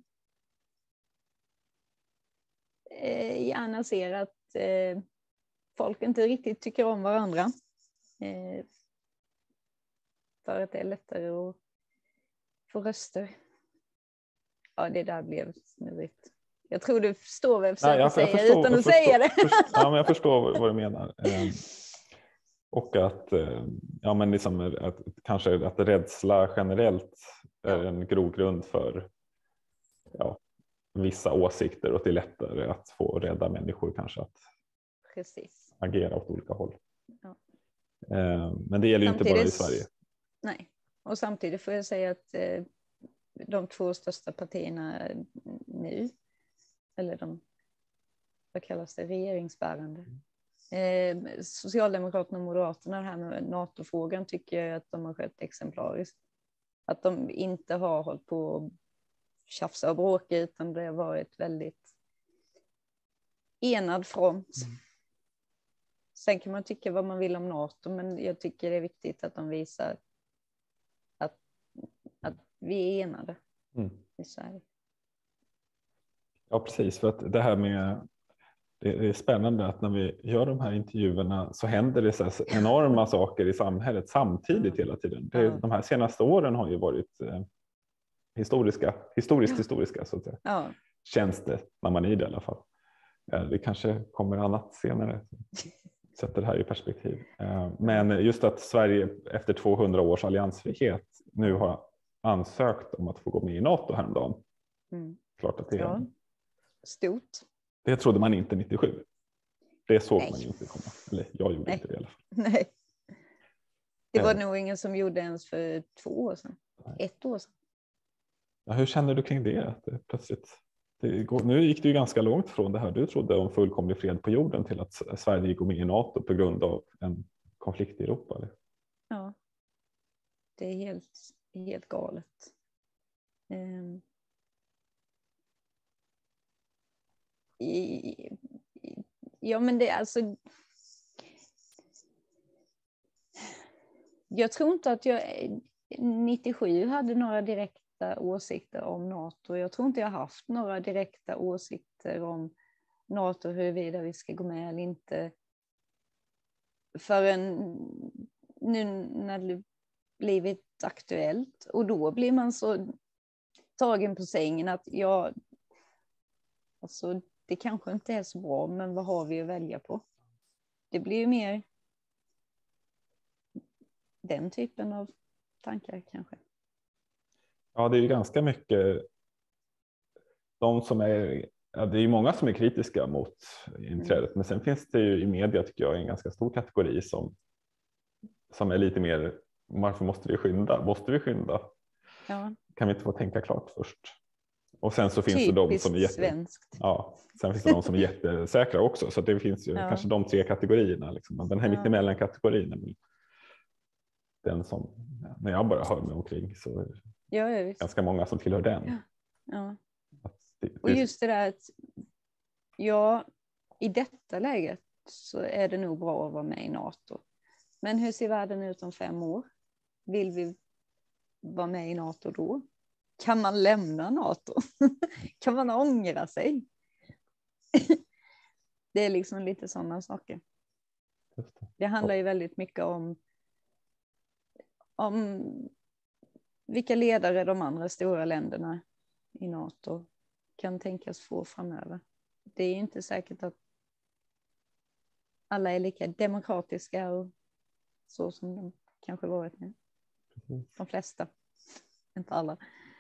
Speaker 2: eh, gärna ser att eh, folk inte riktigt tycker om varandra. Eh, för att det är lättare att få röster. Ja, det där blev snurrigt. Jag tror du förstår vad jag försöker Nej, jag, säga jag förstår, utan att
Speaker 1: förstår,
Speaker 2: säga det.
Speaker 1: Förstår, ja, men jag förstår vad du menar. Eh, och att, eh, ja, men liksom att kanske att rädsla generellt är ja. en grogrund för ja, vissa åsikter, och det är lättare att få rädda människor kanske att
Speaker 2: Precis.
Speaker 1: agera åt olika håll.
Speaker 2: Ja.
Speaker 1: Eh, men det gäller ju inte bara i Sverige.
Speaker 2: Nej, och samtidigt får jag säga att eh, de två största partierna nu, eller de, vad kallas det, regeringsbärande. Eh, Socialdemokraterna och Moderaterna, det här med NATO-frågan, tycker jag att de har skött exemplariskt. Att de inte har hållit på att tjafsa och bråka, utan det har varit väldigt enad front. Mm. Sen kan man tycka vad man vill om NATO, men jag tycker det är viktigt att de visar att, att vi är enade mm. i Sverige.
Speaker 1: Ja, precis. För att det här med, det är spännande att när vi gör de här intervjuerna så händer det så här enorma saker i samhället samtidigt mm. hela tiden. Det, mm. De här senaste åren har ju varit eh, historiska, historiskt ja. historiska så att säga. Ja. Känns det när man är i det i alla fall. Eh, det kanske kommer annat senare. Sätter det här i perspektiv. Eh, men just att Sverige efter tvåhundra års alliansfrihet nu har ansökt om att få gå med i NATO häromdagen. Mm. Klart att det är ja.
Speaker 2: stort.
Speaker 1: Det trodde man inte nittiosju. Det såg Nej. man ju inte komma. Eller jag gjorde Nej. inte det i alla fall.
Speaker 2: Nej. Det var eh. nog ingen som gjorde ens för två år sedan. Nej. Ett år sedan.
Speaker 1: Ja, hur känner du kring det? Att det plötsligt, det går, nu gick det ju ganska långt från det här du trodde om fullkomlig fred på jorden till att Sverige går med i NATO på grund av en konflikt i Europa. Eller?
Speaker 2: Ja. Det är helt, helt galet. Um. I, ja, men det är alltså, jag tror inte att jag nittiosju hade några direkta åsikter om NATO. Jag tror inte jag haft några direkta åsikter om NATO, huruvida vi ska gå med eller inte, förrän nu när det blivit aktuellt. Och då blir man så tagen på sängen att jag, alltså det kanske inte är så bra, men vad har vi att välja på? Det blir ju mer den typen av tankar kanske.
Speaker 1: Ja, det är ju ganska mycket de som är, ja, det är ju många som är kritiska mot inträdet, mm. men sen finns det ju i media, tycker jag, en ganska stor kategori som, som är lite mer, varför måste vi skynda? Måste vi skynda? Ja. Kan vi inte få tänka klart först? Och sen så finns Typiskt det de som är jätte,
Speaker 2: svenskt.
Speaker 1: Ja, sen finns det de som är jättesäkra också, så det finns ju ja. kanske de tre kategorierna liksom. Men den här ja. mittemellan kategorin, den som, när jag bara hör mig omkring, så är det
Speaker 2: ja, ja,
Speaker 1: ganska många som tillhör den.
Speaker 2: Ja. Ja.
Speaker 1: Det, det...
Speaker 2: Och just det där att ja, i detta läget så är det nog bra att vara med i NATO. Men hur ser världen ut om fem år? Vill vi vara med i NATO då? Kan man lämna NATO? Kan man ångra sig? Det är liksom lite sådana saker.
Speaker 1: Just det.
Speaker 2: Det handlar ju väldigt mycket om, om vilka ledare de andra stora länderna i NATO kan tänkas få framöver. Det är inte säkert att alla är lika demokratiska och så som de kanske varit nu. De flesta, inte alla.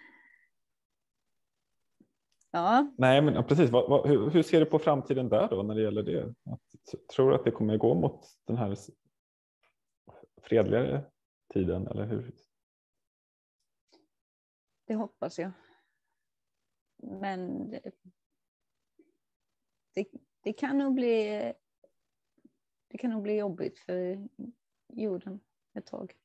Speaker 2: Ja.
Speaker 1: Nej, men ja, precis. Vad, vad, hur, hur ser du på framtiden där då när det gäller det? Att, tror du att det kommer gå mot den här fredligare tiden, eller hur?
Speaker 2: Det hoppas jag. Men det, det, det kan nog bli det kan nog bli jobbigt för jorden ett tag.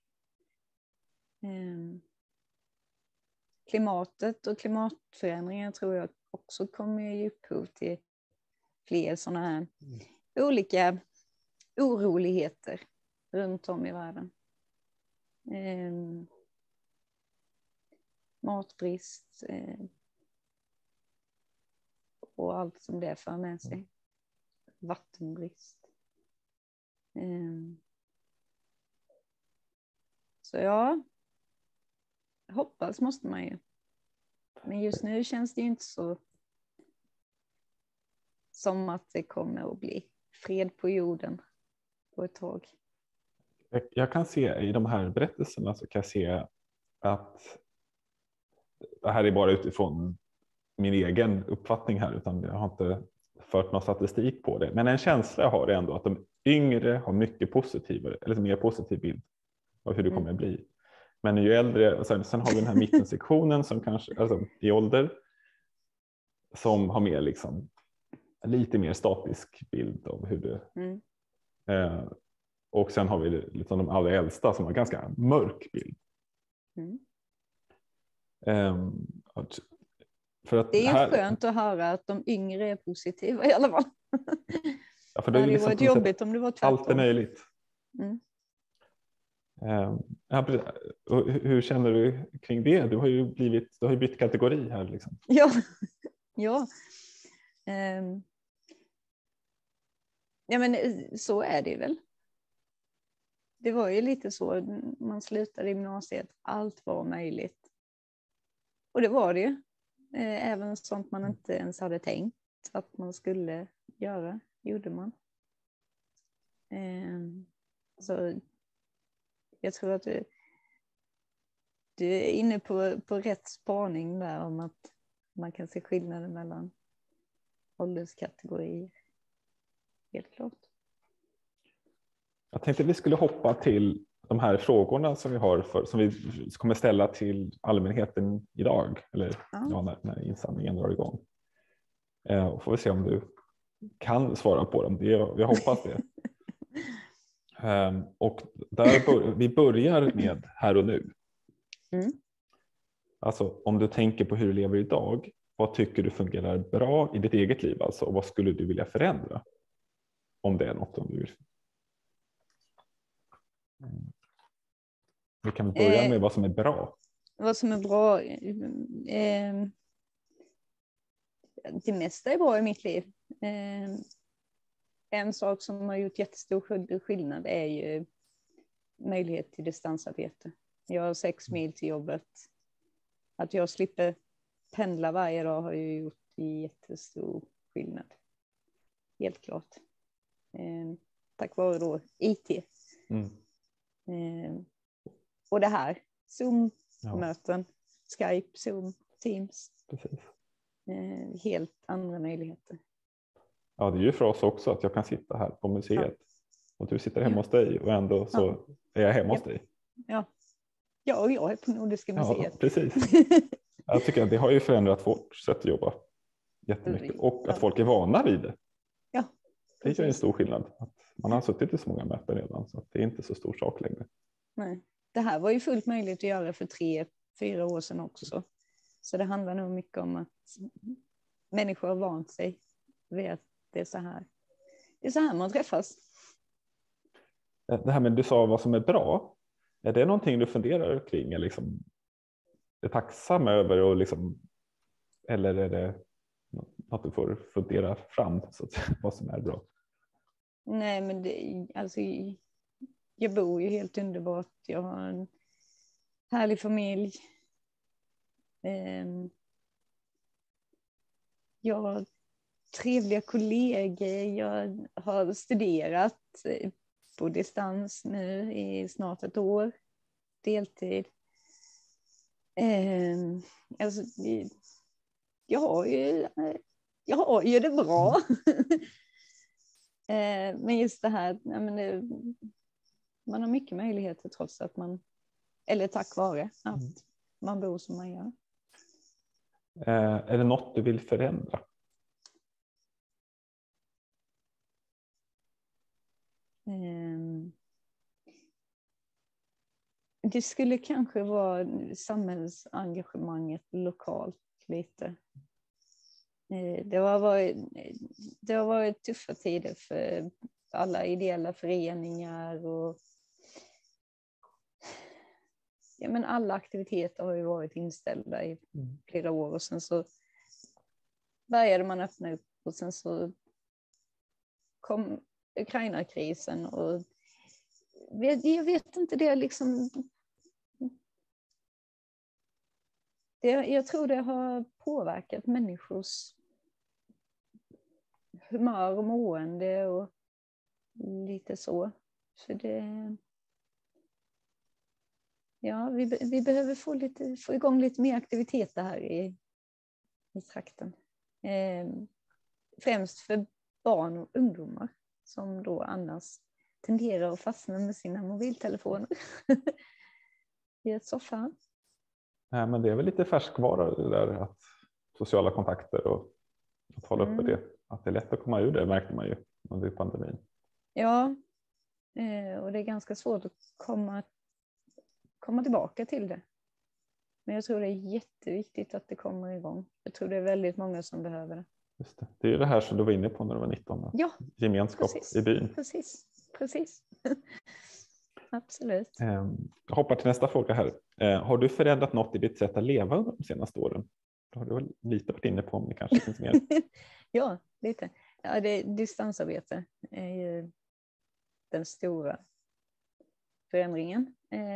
Speaker 2: Um, klimatet och klimatförändringar tror jag också kommer ge upphov till fler sådana här mm. olika oroligheter runt om i världen. Um, matbrist eh, och allt som det för med sig. Vattenbrist. Um, så ja, hoppas måste man ju. Men just nu känns det ju inte så som att det kommer att bli fred på jorden på ett tag.
Speaker 1: Jag, jag kan se i de här berättelserna så kan jag se att det här är bara utifrån min egen uppfattning här, utan jag har inte fört någon statistik på det. Men en känsla jag har är ändå att de yngre har mycket positivare, eller mer positiv bild av hur det kommer att bli. Men ju äldre, och sen, sen har vi den här mittensektionen som kanske, alltså i ålder, som har mer liksom, lite mer statisk bild av hur det
Speaker 2: mm.
Speaker 1: eh, och sen har vi liksom de allra äldsta som har ganska mörk bild.
Speaker 2: Mm.
Speaker 1: Eh, för att
Speaker 2: det är ju
Speaker 1: här,
Speaker 2: skönt att höra att de yngre är positiva i alla fall.
Speaker 1: Ja, för
Speaker 2: det
Speaker 1: det
Speaker 2: hade
Speaker 1: liksom
Speaker 2: varit jobbigt om det var tvärtom.
Speaker 1: Allt är möjligt.
Speaker 2: Mm.
Speaker 1: Eh, ja, hur känner du kring det? Du har ju blivit, du har ju bytt kategori här liksom.
Speaker 2: Ja, ja. Um. Ja, men så är det väl. Det var ju lite så, man slutade i gymnasiet, allt var möjligt. Och det var det ju. Även sånt man inte ens hade tänkt att man skulle göra, gjorde man. Så jag tror att du, du är inne på, på rätt spaning där om att man kan se skillnaden mellan ålderskategorier. Helt klart.
Speaker 1: Jag tänkte att vi skulle hoppa till de här frågorna som vi har för, som vi kommer ställa till allmänheten idag, eller ja. Ja, när, när insamlingen drar igång. Eh, och får vi se om du kan svara på dem. Det, jag hoppas det. um, och där bör, vi börjar med här och nu.
Speaker 2: Mm.
Speaker 1: Alltså om du tänker på hur du lever idag, vad tycker du fungerar bra i ditt eget liv alltså, och vad skulle du vilja förändra? Om det är något som du vill. Vi kan börja med eh, vad som är bra.
Speaker 2: Vad som är bra. Eh, det mesta är bra i mitt liv. Eh, en sak som har gjort jättestor skillnad är ju möjlighet till distansarbete. Jag har sex mil till jobbet. Att jag slipper pendla varje dag har ju gjort jättestor skillnad. Helt klart. Eh, tack vare då I T.
Speaker 1: Mm.
Speaker 2: Eh, och det här. Zoom-möten, ja. Skype, Zoom, Teams.
Speaker 1: Precis.
Speaker 2: Eh, helt andra möjligheter.
Speaker 1: Ja, det är ju för oss också att jag kan sitta här på museet. Ja. Och du sitter hemma ja. hos dig och ändå så ja. är jag hemma ja. hos dig.
Speaker 2: Ja. ja, och jag är på Nordiska museet.
Speaker 1: Ja, precis. Jag tycker att det har ju förändrat vårt sätt att jobba jättemycket. Och att ja. folk är vana vid det.
Speaker 2: Ja,
Speaker 1: det är en stor skillnad. Att man har suttit i så många möten redan så att det är inte så stor sak längre.
Speaker 2: Nej. Det här var ju fullt möjligt att göra för tre, fyra år sedan också. Så det handlar nog mycket om att människor har vant sig vid att det är så här. det är så här man träffas.
Speaker 1: Det här med du sa vad som är bra. Är det någonting du funderar kring? Är, liksom, är tacksam över? Och liksom, eller är det något du får fundera fram så att, vad som är bra?
Speaker 2: Nej, men det, alltså, jag bor ju helt underbart. Jag har en härlig familj. Jag har trevliga kollegor. Jag har studerat på distans nu i snart ett år. Deltid. Alltså, jag har ju, jag har ju det bra. Men just det här, men det, man har mycket möjligheter trots att man, eller tack vare att mm. man bor som man gör.
Speaker 1: Eh, är det något du vill förändra?
Speaker 2: Um, det skulle kanske vara samhällsengagemanget lokalt lite. Det har varit, det har varit tuffa tider för alla ideella föreningar och ja, men alla aktiviteter har ju varit inställda i flera år och sen så började man öppna upp och sen så kom Ukraina-krisen och jag vet inte, det är liksom det, jag tror det har påverkat människors humör och mående och lite så. Så det ja, vi, vi behöver få, lite, få igång lite mer aktiviteter här i, i trakten. Eh, främst för barn och ungdomar som då annars tenderar att fastna med sina mobiltelefoner i ett soffan.
Speaker 1: Nej, men det är väl lite färskvara det där att sociala kontakter och att hålla mm. uppe det. Att det är lätt att komma ur det märkte man ju under pandemin.
Speaker 2: Ja, eh, och det är ganska svårt att komma, komma tillbaka till det. Men jag tror det är jätteviktigt att det kommer igång. Jag tror det är väldigt många som behöver det.
Speaker 1: Just det. Det är ju det här som du var inne på när du var nitton.
Speaker 2: Ja,
Speaker 1: gemenskap
Speaker 2: precis,
Speaker 1: i byn.
Speaker 2: Precis, precis. Absolut.
Speaker 1: Jag hoppar till nästa fråga här. Har du förändrat något i ditt sätt att leva under de senaste åren? Det har du väl lite varit inne på, om det kanske finns mer.
Speaker 2: Ja, lite. Ja, det, distansarbete är ju den stora förändringen.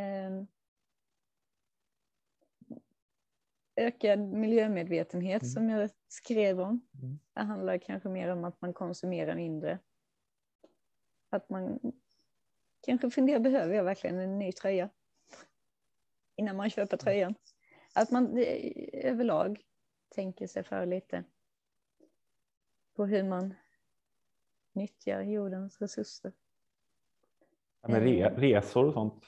Speaker 2: Ökad miljömedvetenhet mm. som jag skrev om. Mm. Det handlar kanske mer om att man konsumerar mindre. Att man kanske funderar, behöver jag verkligen en ny tröja innan man köper tröjan? Att man överlag tänker sig för lite på hur man nyttjar jordens resurser.
Speaker 1: Ja, med re- resor och sånt?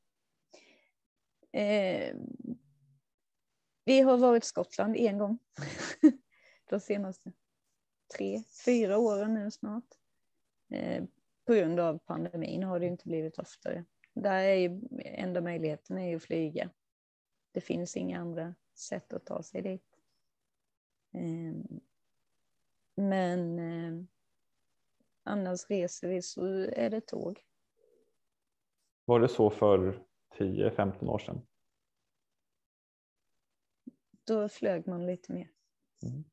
Speaker 2: Eh, vi har varit i Skottland en gång. De senaste tre, fyra åren nu snart. Eh, på grund av pandemin har det inte blivit oftare. Där är ju, enda möjligheten är ju att flyga. Det finns inga andra sätt att ta sig dit. Eh, men eh, annars reser vi så är det tåg.
Speaker 1: Var det så för tio femton år sedan?
Speaker 2: Då flög man lite mer. Mm.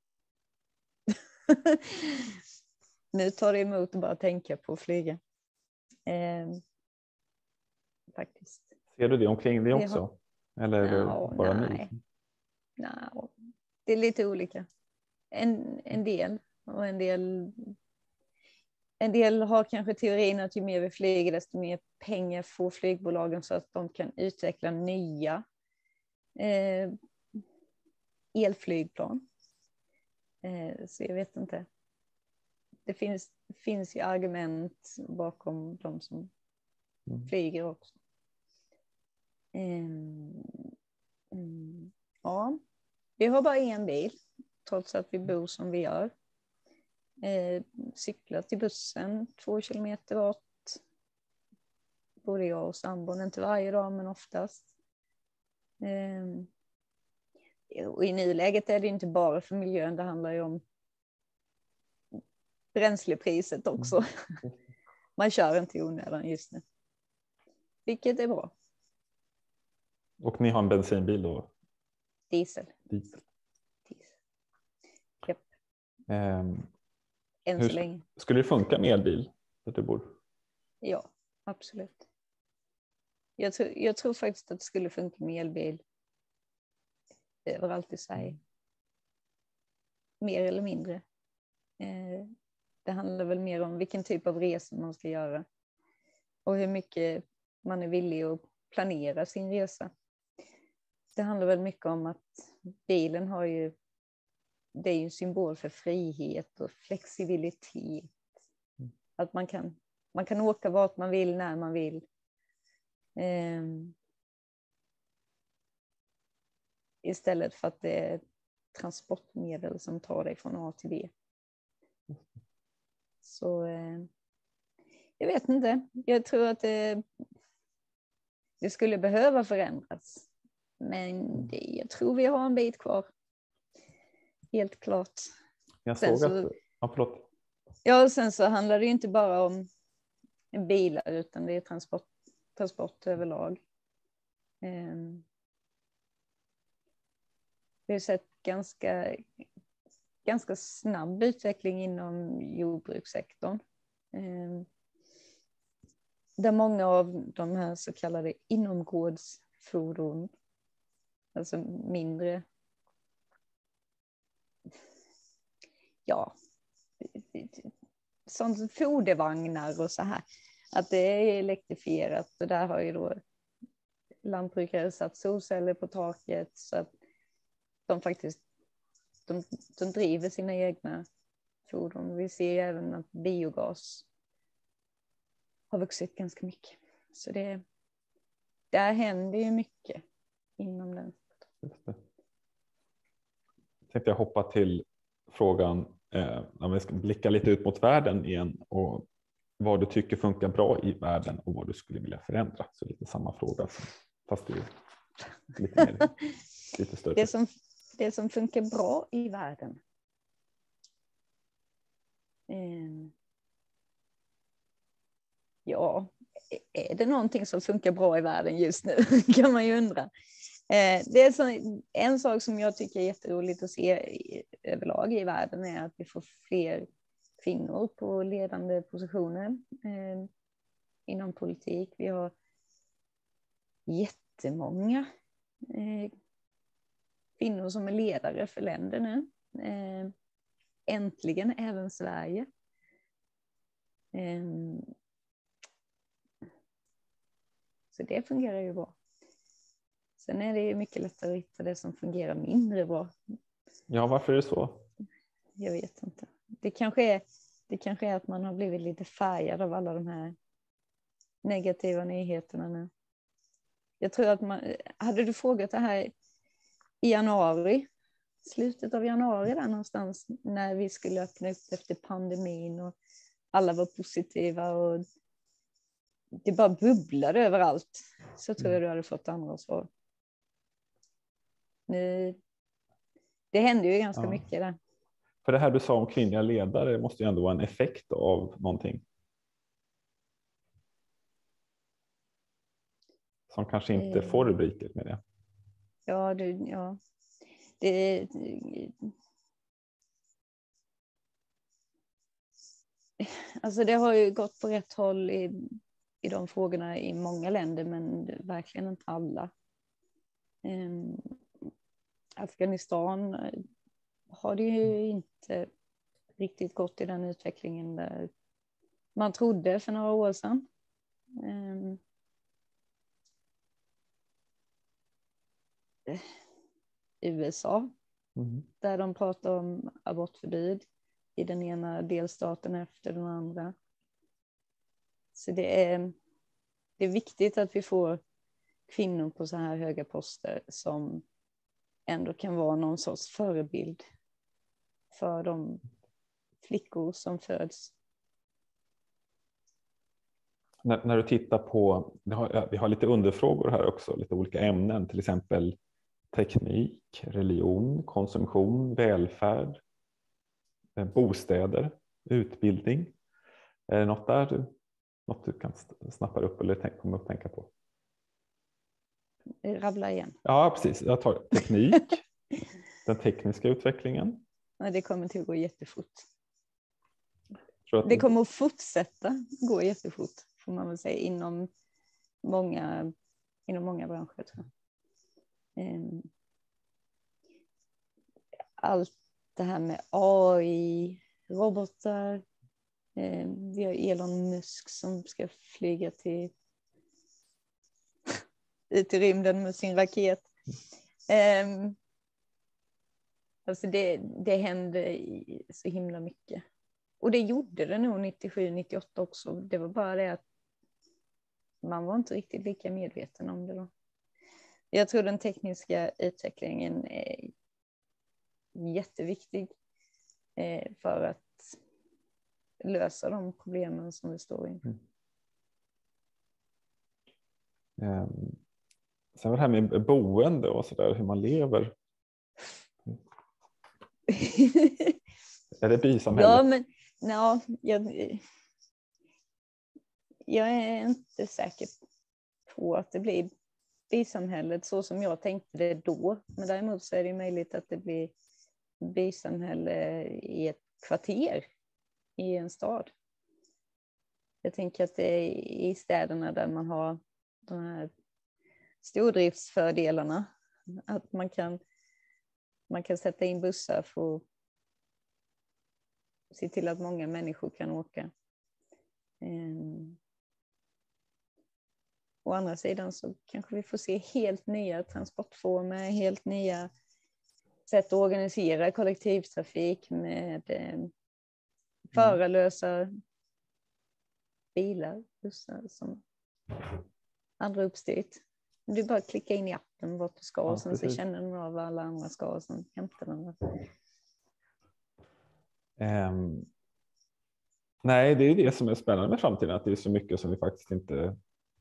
Speaker 2: Nu tar det emot att bara tänka på att flyga. Eh, faktiskt.
Speaker 1: Ser du det omkring dig också? Har... Eller är det
Speaker 2: no,
Speaker 1: bara
Speaker 2: nej.
Speaker 1: nu?
Speaker 2: No. Det är lite olika. En, en del och en del en del har kanske teorin att ju mer vi flyger desto mer pengar får flygbolagen så att de kan utveckla nya eh, elflygplan. Eh, så jag vet inte. Det finns, finns ju argument bakom de som mm. flyger också. Mm, mm, ja, vi har bara en bil trots att vi bor som vi gör. Eh, cyklar till bussen två kilometer bort. Både jag och sambon, inte varje dag men oftast. Eh, och i nuläget är det inte bara för miljön, det handlar ju om bränslepriset också. Man kör inte i onödan just nu. Vilket är bra.
Speaker 1: Och ni har en bensinbil då?
Speaker 2: Diesel.
Speaker 1: Diesel.
Speaker 2: Diesel. Japp.
Speaker 1: Um,
Speaker 2: Än så länge.
Speaker 1: Skulle det funka med elbil där du bor?
Speaker 2: Ja, absolut. Jag tror, jag tror faktiskt att det skulle funka med elbil överallt i Sverige. Mer eller mindre. Eh, det handlar väl mer om vilken typ av resa man ska göra. Och hur mycket man är villig att planera sin resa. Det handlar väl mycket om att bilen har ju, det är ju en symbol för frihet och flexibilitet. Mm. Att man kan, man kan åka vart man vill när man vill. Eh, istället för att det är transportmedel som tar dig från A till B. Så eh, jag vet inte. Jag tror att det, det skulle behöva förändras. Men det, jag tror vi har en bit kvar. Helt klart.
Speaker 1: Jag såg så, att... Ja, förlåt.
Speaker 2: Ja, och sen så handlar det ju inte bara om bilar utan det är transport, transport överlag. Eh, vi har sett ganska, ganska snabb utveckling inom jordbrukssektorn. Eh, där många av de här så kallade inomgårdsfordon, alltså mindre, ja, sånt fodervagnar och så här, att det är elektrifierat, och där har ju då lantbrukare satt solceller på taket så att de faktiskt de, de driver sina egna fordon. Vi ser även att biogas har vuxit ganska mycket. Så det, där händer ju mycket inom den.
Speaker 1: Just det. Jag tänkte jag hoppa till frågan, eh, om vi ska blicka lite ut mot världen igen, och vad du tycker funkar bra i världen och vad du skulle vilja förändra. Så lite samma fråga, fast det är lite mer, lite större.
Speaker 2: Det som, det som funkar bra i världen. Mm. Ja, är det någonting som funkar bra i världen just nu? Kan man ju undra. Eh, det är så, en sak som jag tycker är jätteroligt att se i, överlag i världen är att vi får fler kvinnor på ledande positioner eh, inom politik. Vi har jättemånga eh, kvinnor som är ledare för länder nu. Eh, äntligen även Sverige. Eh, så det fungerar ju bra. Sen är det ju mycket lättare att hitta det som fungerar mindre bra.
Speaker 1: Ja, varför är det så?
Speaker 2: Jag vet inte. Det kanske är, det kanske är att man har blivit lite färgad av alla de här negativa nyheterna nu. Jag tror att man, hade du frågat det här i januari, slutet av januari där någonstans, när vi skulle öppna upp efter pandemin och alla var positiva och det bara bubblade överallt, så tror jag du hade fått andra svar. Nu, det händer ju ganska ja. mycket där.
Speaker 1: För det här du sa om kvinnliga ledare måste ju ändå vara en effekt av någonting. Som kanske inte får rubriker med det.
Speaker 2: Ja, du, ja. Det, alltså det har ju gått på rätt håll i, i de frågorna i många länder, men verkligen inte alla. Um, Afghanistan har det ju inte riktigt gått i den utvecklingen där man trodde för några år sedan. Um, U S A, mm. där de pratar om abortförbud i den ena delstaten efter den andra. Så det är, det är viktigt att vi får kvinnor på så här höga poster som ändå kan vara någon sorts förebild för de flickor som föds.
Speaker 1: När, när du tittar på, vi har, vi har lite underfrågor här också, lite olika ämnen, till exempel teknik, religion, konsumtion, välfärd, bostäder. utbildning. Är det något där du, något du kan snappa upp eller tänka, komma upp och tänka på?
Speaker 2: Rabbla igen.
Speaker 1: Ja, precis. Jag tar teknik, den tekniska utvecklingen.
Speaker 2: Ja, det kommer till att gå jättefort.
Speaker 1: Tror att
Speaker 2: Det kommer att fortsätta gå jättefort, får man väl säga, inom många, inom många branscher. Tror jag. Um, allt det här med A I, robotar. Um, vi har Elon Musk som ska flyga till ut i rymden med sin raket. Um, alltså det, det hände så himla mycket. Och det gjorde det nog nittiosju nittioåtta också. Det var bara det att man var inte riktigt lika medveten om det då. Jag tror den tekniska utvecklingen är jätteviktig eh, för att lösa de problemen som vi står i.
Speaker 1: Mm. Um, sen var det här med boende och sådär, hur man lever. Är det bysamhälle?
Speaker 2: Ja, men no, jag, jag är inte säker på att det blir bysamhället så som jag tänkte det då. Men däremot så är det möjligt att det blir bysamhälle i ett kvarter i en stad. Jag tänker att det är i städerna där man har de här stordriftsfördelarna. Att man kan, man kan sätta in bussar för att se till att många människor kan åka. Um, å andra sidan så kanske vi får se helt nya transportformer, helt nya sätt att organisera kollektivtrafik med eh, förarlösa bilar, bussar som andra uppstyrt. Du bara klicka in i appen vart du ska och
Speaker 1: Ja,
Speaker 2: sen
Speaker 1: precis.
Speaker 2: så känner den av vad alla andra ska och sen hämtar den.
Speaker 1: Um, nej, det är det som är spännande med framtiden, att det är så mycket som vi faktiskt inte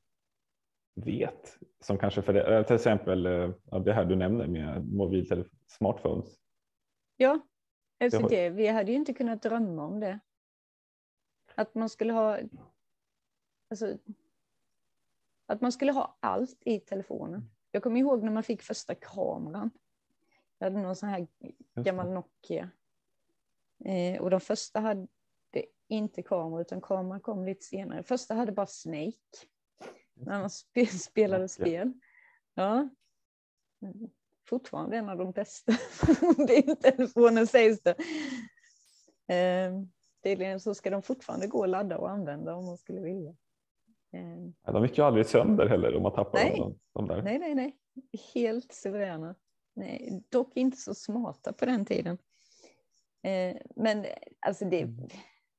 Speaker 1: vet. Som kanske för det, till exempel det här du nämner med mobiltelefon, smartphones.
Speaker 2: Ja, alltså
Speaker 1: har...
Speaker 2: det, vi hade ju inte kunnat drömma om det. Att man skulle ha alltså, att man skulle ha allt i telefonen. Jag kommer ihåg när man fick första kameran. Jag hade någon sån här gammal Nokia. Eh, och de första hade inte kamera utan kamera kom lite senare. Första hade bara Snake. När man sp- spelade Nokia. Spel. Ja. Fortfarande en av de bästa mobiltelefoner sägs det. Eh, tydligen så ska de fortfarande gå och ladda och använda om man skulle vilja.
Speaker 1: Ja, de gick ju aldrig sönder heller om man tappar
Speaker 2: nej.
Speaker 1: dem. De där.
Speaker 2: Nej, nej, nej. Helt suveräna. Nej, dock inte så smarta på den tiden. Eh, men alltså det... Mm.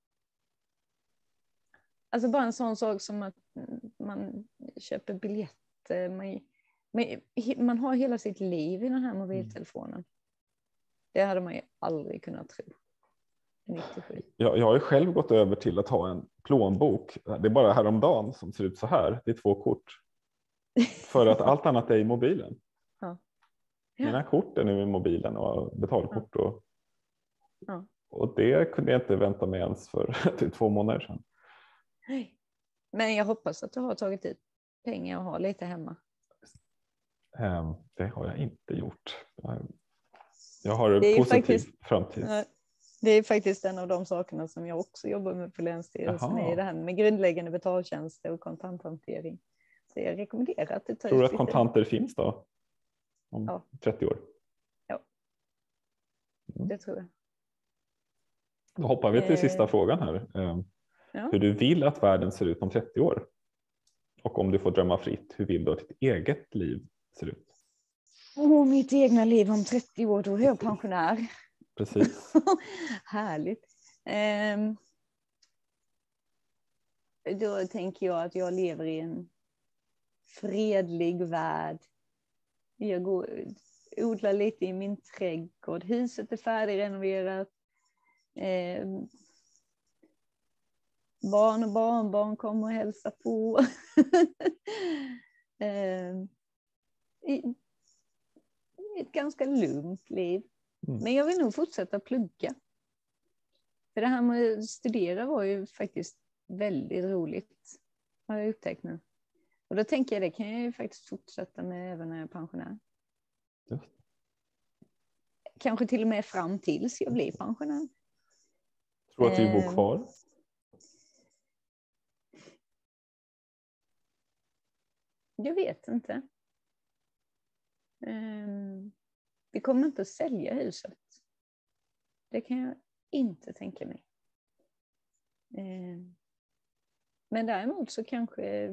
Speaker 2: Alltså bara en sån sak som att man köper biljetter. Man, man, man har hela sitt liv i den här mobiltelefonen. Mm. Det hade man ju aldrig kunnat tro. nittiosju.
Speaker 1: Jag, jag har ju själv gått över till att ha en plånbok. Det är bara häromdagen som ser ut så här. Det är två kort. För att allt annat är i mobilen.
Speaker 2: Ja. Ja.
Speaker 1: Mina kort är nu i mobilen och betalkort.
Speaker 2: Ja.
Speaker 1: Och,
Speaker 2: ja.
Speaker 1: och det kunde jag inte vänta mig ens för typ två månader sedan.
Speaker 2: Nej. Men jag hoppas att du har tagit ut pengar och har lite hemma.
Speaker 1: Um, det har jag inte gjort. Jag har positiv faktiskt, framtid.
Speaker 2: Det är faktiskt en av de sakerna som jag också jobbar med på Länsstyrelsen. Är det här med grundläggande betaltjänster och kontanthantering. Så jag rekommenderar att du tar.
Speaker 1: Tror du att kontanter finns då? Om
Speaker 2: ja.
Speaker 1: trettio år?
Speaker 2: Ja, mm. det tror jag.
Speaker 1: Då hoppar vi till eh. sista frågan här. Eh, ja. Hur du vill att världen ser ut om trettio år? Och om du får drömma fritt, hur vill du att ditt eget liv ser ut?
Speaker 2: Åh, mitt egna liv om trettio år, då är jag pensionär.
Speaker 1: Precis.
Speaker 2: Härligt. Eh, då tänker jag att jag lever i en fredlig värld. Jag går, odlar lite i min trädgård. Huset är färdigrenoverat. Eh, barn och barnbarn kommer och hälsa på. eh, i, ett ganska lugnt liv. Mm. Men jag vill nog fortsätta plugga. För det här med att studera var ju faktiskt väldigt roligt, har jag upptäckt nu. Och då tänker jag det kan jag ju faktiskt fortsätta med även när jag är pensionär.
Speaker 1: Just.
Speaker 2: Kanske till och med fram tills jag blir pensionär.
Speaker 1: Tror du att du
Speaker 2: Eh,
Speaker 1: bor kvar?
Speaker 2: Jag vet inte. Eh, vi kommer inte att sälja huset. Det kan jag inte tänka mig. Eh, men däremot så kanske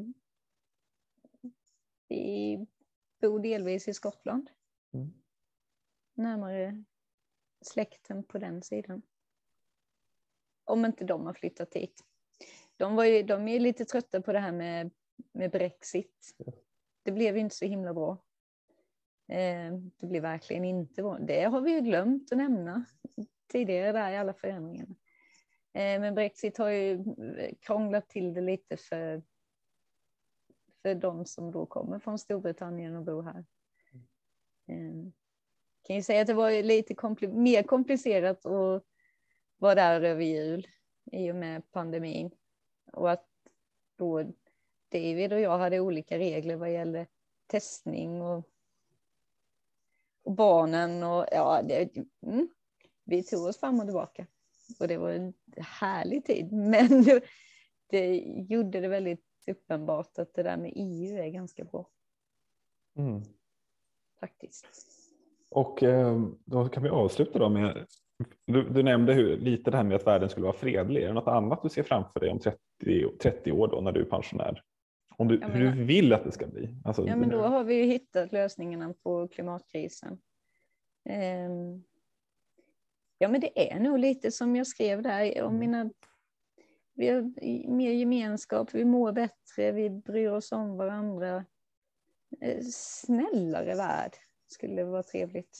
Speaker 2: vi bor delvis i Skottland.
Speaker 1: Mm.
Speaker 2: Närmare släkten på den sidan. Om inte de har flyttat hit. De, var ju, de är lite trötta på det här med, med Brexit. Det blev ju inte så himla bra. Eh, det blev verkligen inte bra. Det har vi ju glömt att nämna tidigare där i alla förändringarna. Eh, men Brexit har ju krånglat till det lite för, för de som då kommer från Storbritannien och bor här. Eh, kan ju säga att det var lite kompli- mer komplicerat att vara där över jul i och med pandemin. Och att då David och jag hade olika regler vad gäller testning och, och barnen. Och, ja, det, mm, vi tog oss fram och tillbaka. Och det var en härlig tid. Men det, det gjorde det väldigt uppenbart att det där med E U är ganska bra.
Speaker 1: Mm.
Speaker 2: Faktiskt.
Speaker 1: Och eh, då kan vi avsluta då med, du, du nämnde hur, lite det här med att världen skulle vara fredlig. Är det något annat du ser framför dig om trettio, trettio år då när du är pensionär? Om du,
Speaker 2: Ja,
Speaker 1: hur du vill att det ska bli? Alltså,
Speaker 2: ja, men då har vi ju hittat lösningarna på klimatkrisen. Um, ja, men det är nog lite som jag skrev där om mina, vi har mer gemenskap, vi mår bättre, vi bryr oss om varandra. Snällare värld skulle vara trevligt.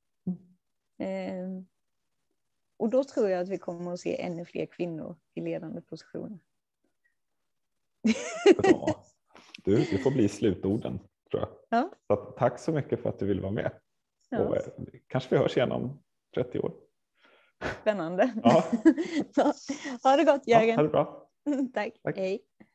Speaker 2: Um, och då tror jag att vi kommer att se ännu fler kvinnor i ledande positioner.
Speaker 1: Bra. Du, det får bli slutorden, tror jag.
Speaker 2: Ja.
Speaker 1: Så att, tack så mycket för att du vill vara med.
Speaker 2: Ja.
Speaker 1: Och, eh, kanske vi hörs igen om trettio år.
Speaker 2: Spännande.
Speaker 1: Ja.
Speaker 2: Ha det gott, Jörgen.
Speaker 1: Ja, ha det bra.
Speaker 2: Tack.
Speaker 1: Tack.
Speaker 2: Hej.